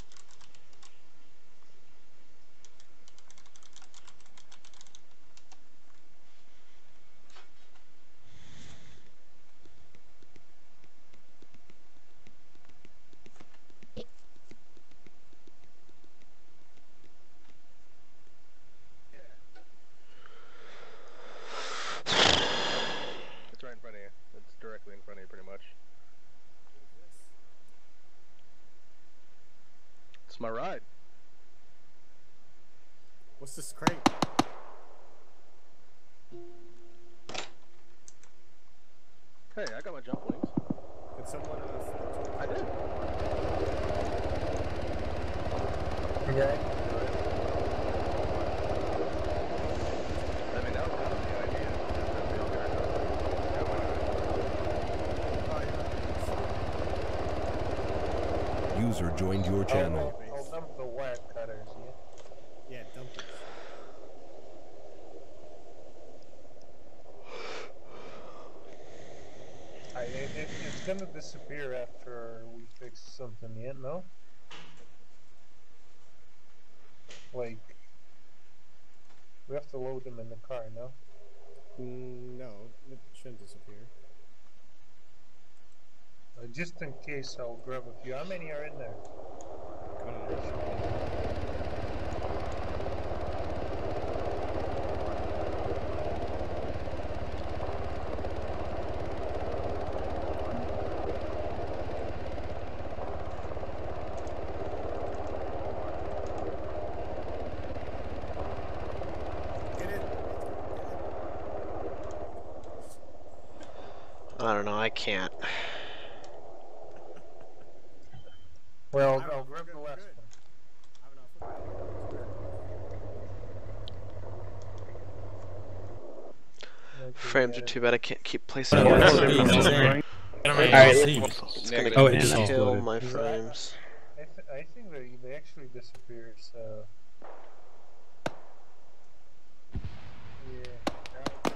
It's right in front of you. It's directly in front of you, pretty much. It's my ride. What's this crate? Hey, I got my jump wings. Did someone else? I did. Okay. I mean, that was kind of the idea. That we all got it. User joined your channel. I'll dump the wire cutters, yeah? Yeah, dump it. I, it, it, it's gonna disappear after we fix something yet, no? Like, we have to load them in the car, no? Mm, no, it shouldn't disappear. Uh, just in case, I'll grab a few. How many are in there? I don't know, I can't. Well, I'll grab the last one. Frames are too bad, I can't keep placing Oh, them. it's Alright, it's gonna Oh, it just kill uploaded. my frames. I, th I think they, they actually disappear, so... Yeah.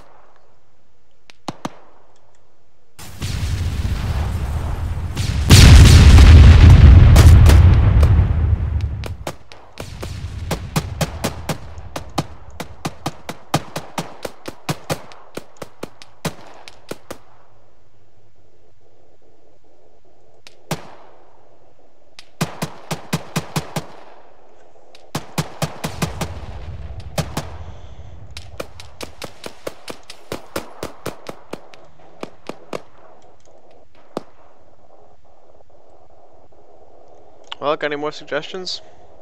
Well, got any more suggestions?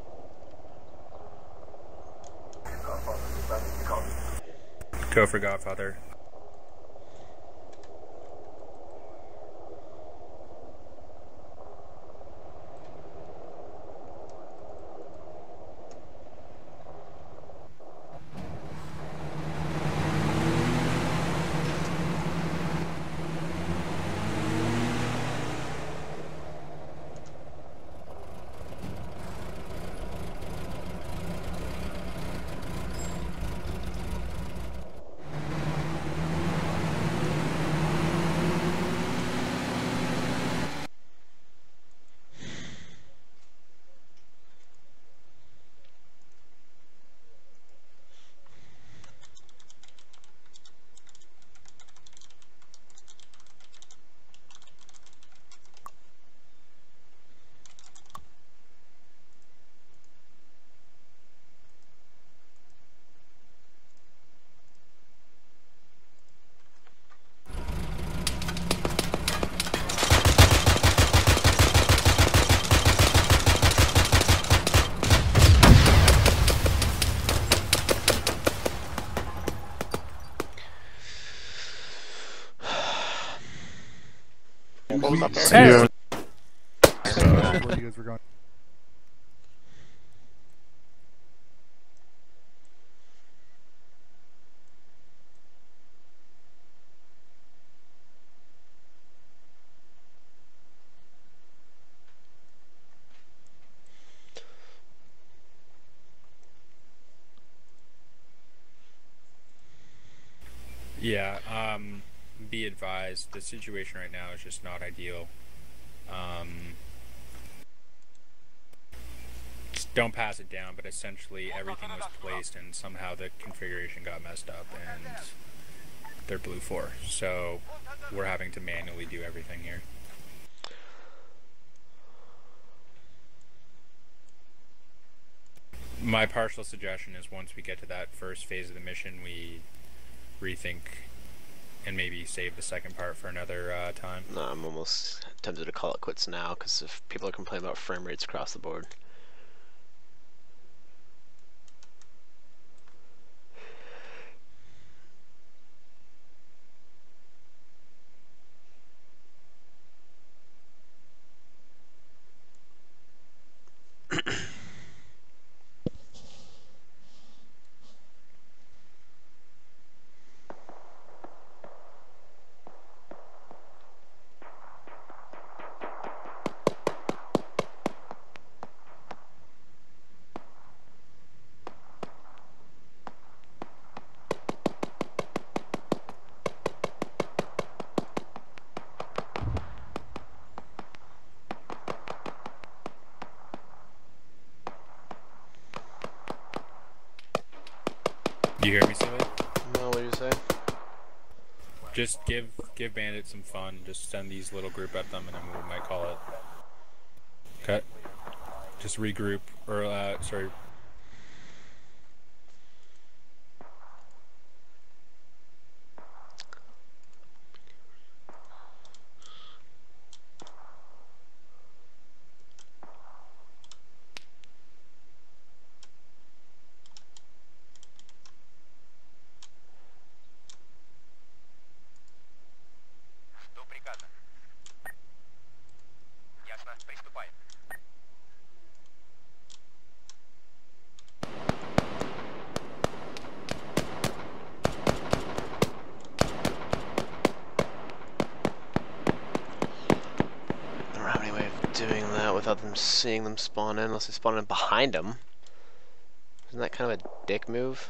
Go for Godfather. Hey. Where you guys were going. Yeah, um, be advised, the situation right now is just not ideal. Um, just don't pass it down, but essentially everything was placed and somehow the configuration got messed up and they're blue four. So we're having to manually do everything here. My partial suggestion is once we get to that first phase of the mission, we rethink and maybe save the second part for another uh, time. No, I'm almost tempted to call it quits now, because if people are complaining about frame rates across the board. Do you hear me, Silly? No, what do you say? Just give give Bandit some fun. Just send these little group at them, and then we might call it. Cut. Just regroup, or uh, sorry. Что приказано? Ясно, приступаем. I don't have any way of doing that without them seeing them spawn in, unless they spawn in behind them. Isn't that kind of a dick move?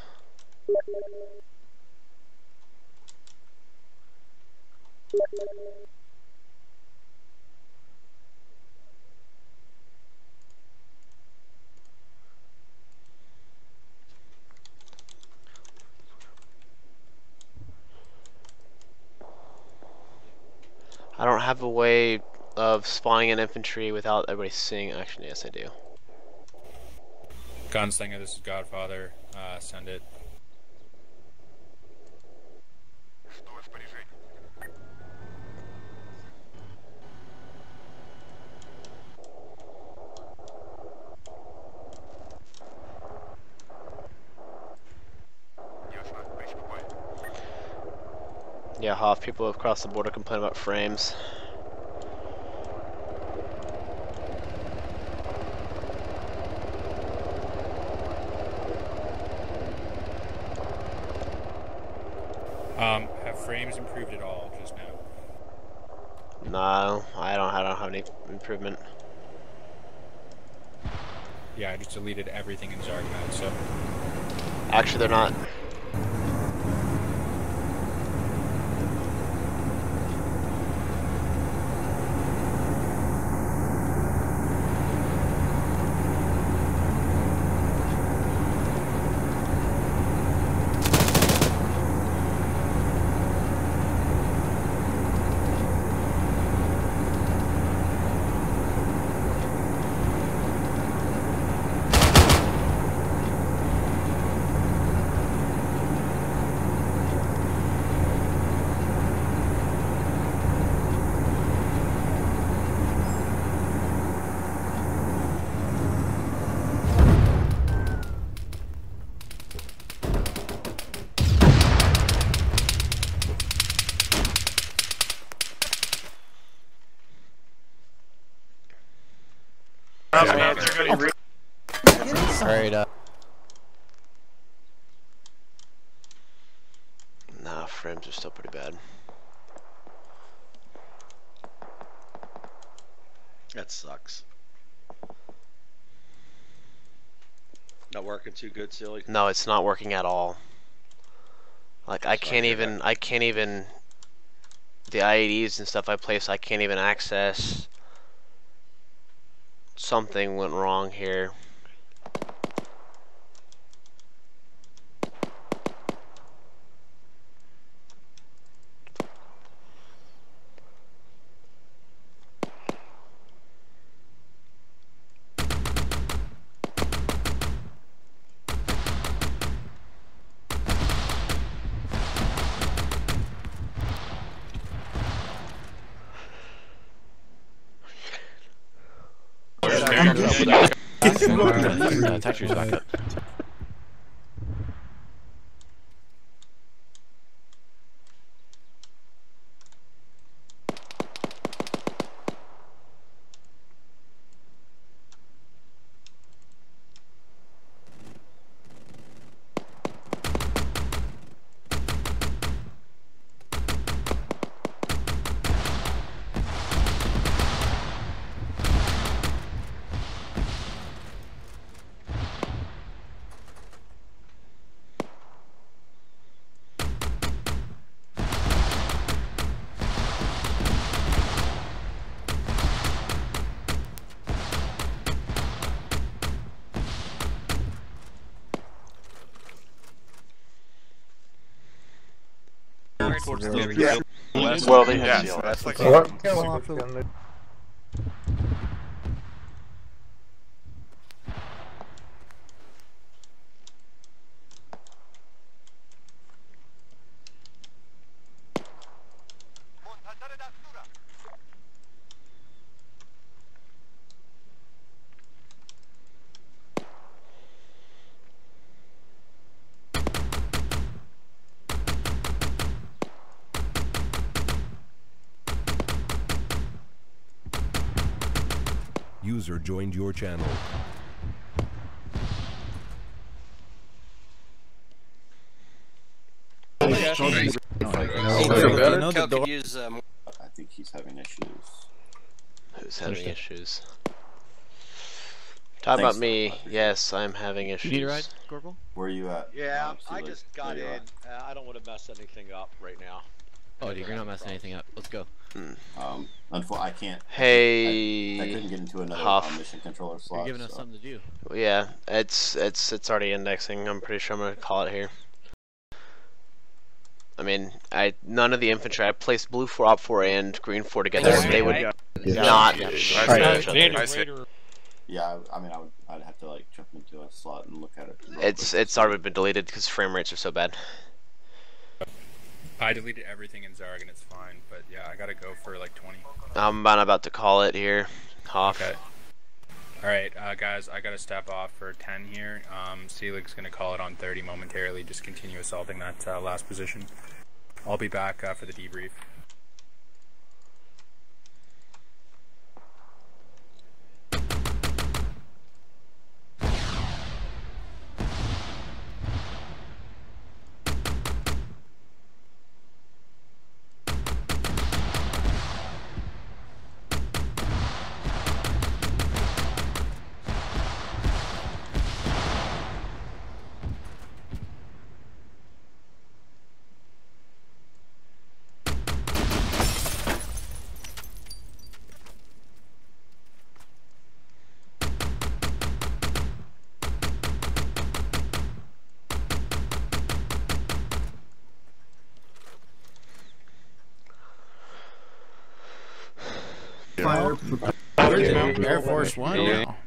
I don't have a way of spawning in infantry without everybody seeing. Actually, yes, I do. Gunslinger, this is Godfather. Uh, send it. Что распоряжение? Ясно, приступаем. Yeah, Hoff, people across the border complain about frames. Um, have frames improved at all just now? No, I don't, I don't have any improvement. Yeah, I just deleted everything in Zargmad, so... Actually, they're not. Alright, uh. Nah, frames are still pretty bad. That sucks. Not working too good, Silly? No, it's not working at all. Like I can't even, I can't even, the I E Ds and stuff I place, I can't even access. Something went wrong here. Uh, Texture's back up. Yeah. Well, they yeah, have so that's like What? User joined your channel. Hey, Kel could use, um, I think he's having issues. Who's having issues? Talk Thanks, about me. Yes, I'm having issues. You need a ride, Corporal? Where are you at? Yeah, Um, I Seelig? just got There you in. Uh, I don't want to mess anything up right now. Oh, dude, you're not messing anything up. Let's go. Um, unfortunately, I can't. Hey, I, I couldn't get into another Huff. um, mission controller slot. You're giving us so. something to do. Well, yeah, it's it's it's already indexing. I'm pretty sure I'm gonna call it here. I mean, I none of the infantry. I placed blue four, op four, and green four together. Yeah. They would Yeah. not Yeah. share Right. each other. Yeah, I I mean, I would, I'd have to like jump into a slot and look at it. real It's quick. it's already been deleted because frame rates are so bad. I deleted everything in Zarg and it's fine, but yeah, I gotta go for like twenty. I'm about, about to call it here. Hoff. Okay. Alright, uh, guys, I gotta step off for ten here. Um, Seelig's gonna call it on thirty momentarily. Just continue assaulting that uh, last position. I'll be back uh, for the debrief. Fire. Air Force One. Yeah. Now.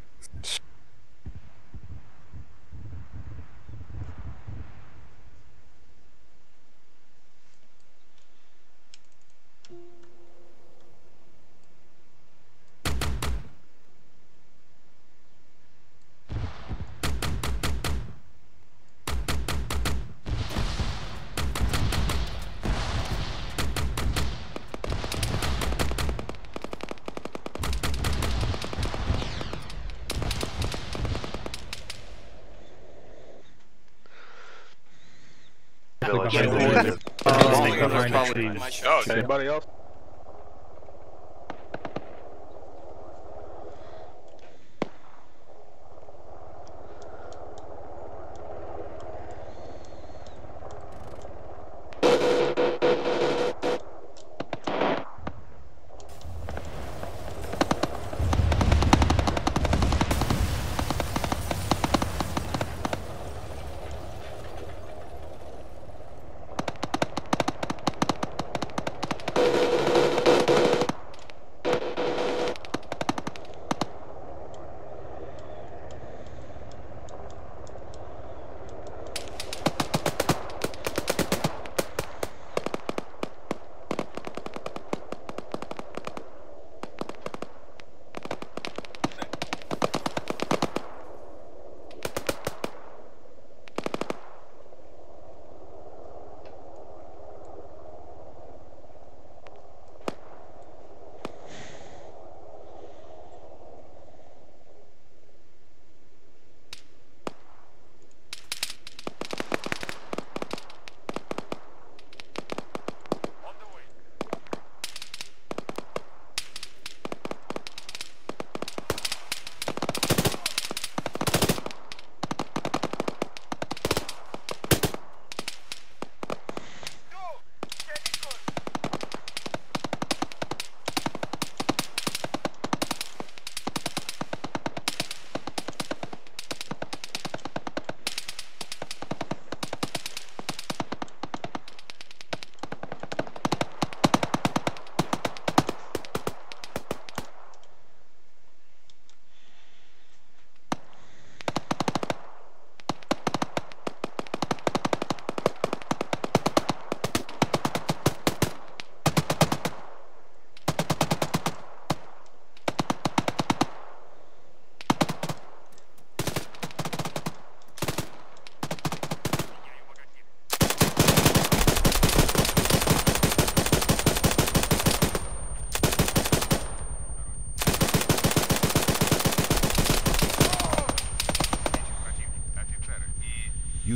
Oh, anybody else?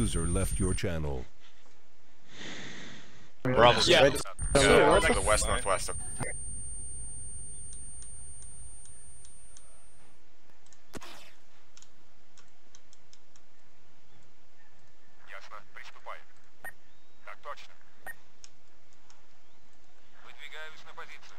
User left your channel. Bravo. Yeah. Yeah. So, to the west northwest. Ясно. Приступаем. Так точно. Выдвигаюсь на позицию.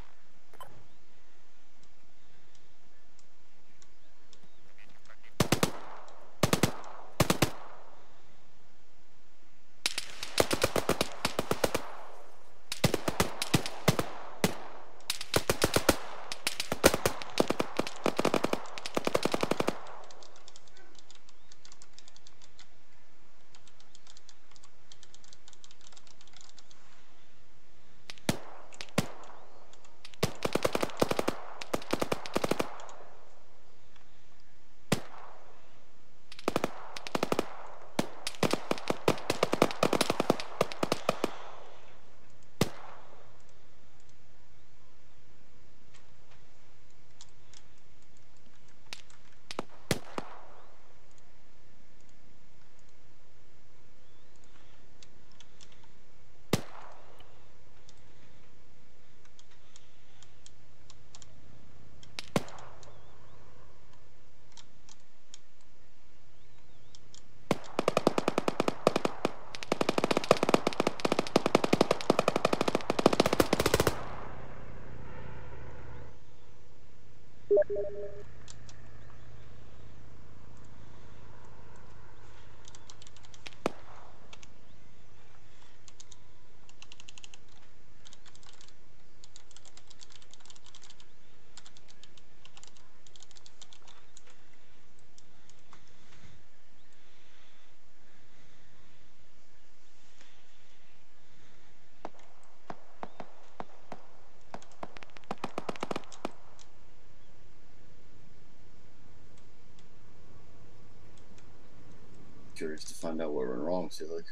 Curious to find out what went wrong, Silly.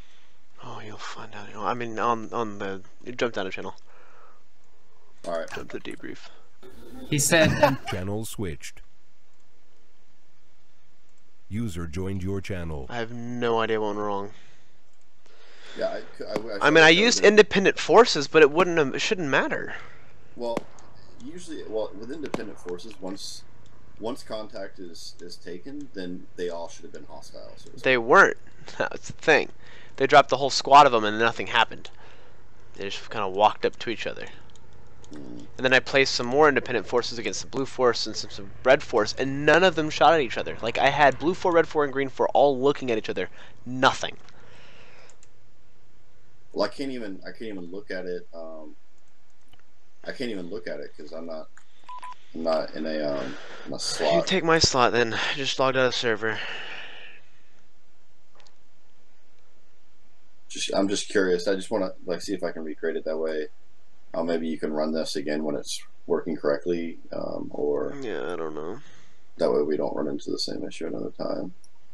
Oh, you'll find out. You know, I mean, on on the you jumped down a channel. All right. Jump the debrief. He said. Channel switched. User joined your channel. I have no idea what went wrong. Yeah, I, I, I, I mean, I used independent forces, but it wouldn't. Have, it shouldn't matter. Well, usually, well, with independent forces, once once contact is is taken, then they all should have been hostile. So they weren't. That's the thing. They dropped the whole squad of them, and nothing happened. They just kind of walked up to each other. Mm. And then I placed some more independent forces against the blue force and some, some red force, and none of them shot at each other. Like, I had blue four, red four, and green four all looking at each other. Nothing. Well, I can't even. I can't even look at it. Um, I can't even look at it because I'm not. I'm not in a um in a slot. You take my slot then. I just logged out of server. Just, I'm just curious. I just want to like see if I can recreate it that way. Uh, maybe you can run this again when it's working correctly, um, or yeah, I don't know. That way we don't run into the same issue another time.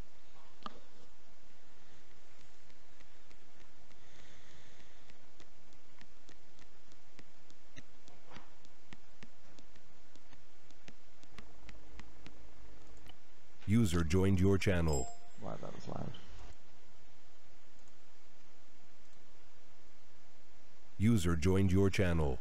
User joined your channel. Wow, that was loud. User joined your channel.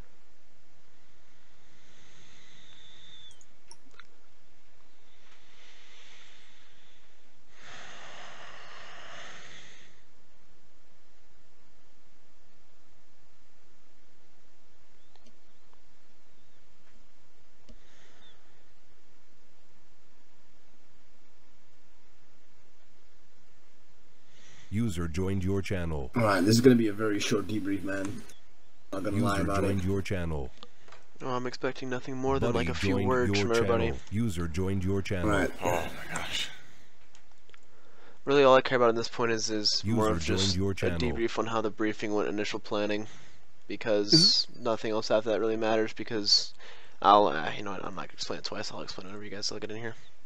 User joined your channel. Alright, this is gonna be a very short debrief, man. Not gonna User lie about joined it. your channel. Oh, I'm expecting nothing more than Buddy like a few joined words your from everybody. channel. User joined your channel. Right. Oh my gosh. Really, all I care about at this point is is User more of joined just your a channel. debrief on how the briefing went, initial planning, because nothing else after that really matters. Because I'll, uh, you know what, I'm not gonna explain it twice. I'll explain it whenever you guys all get in here.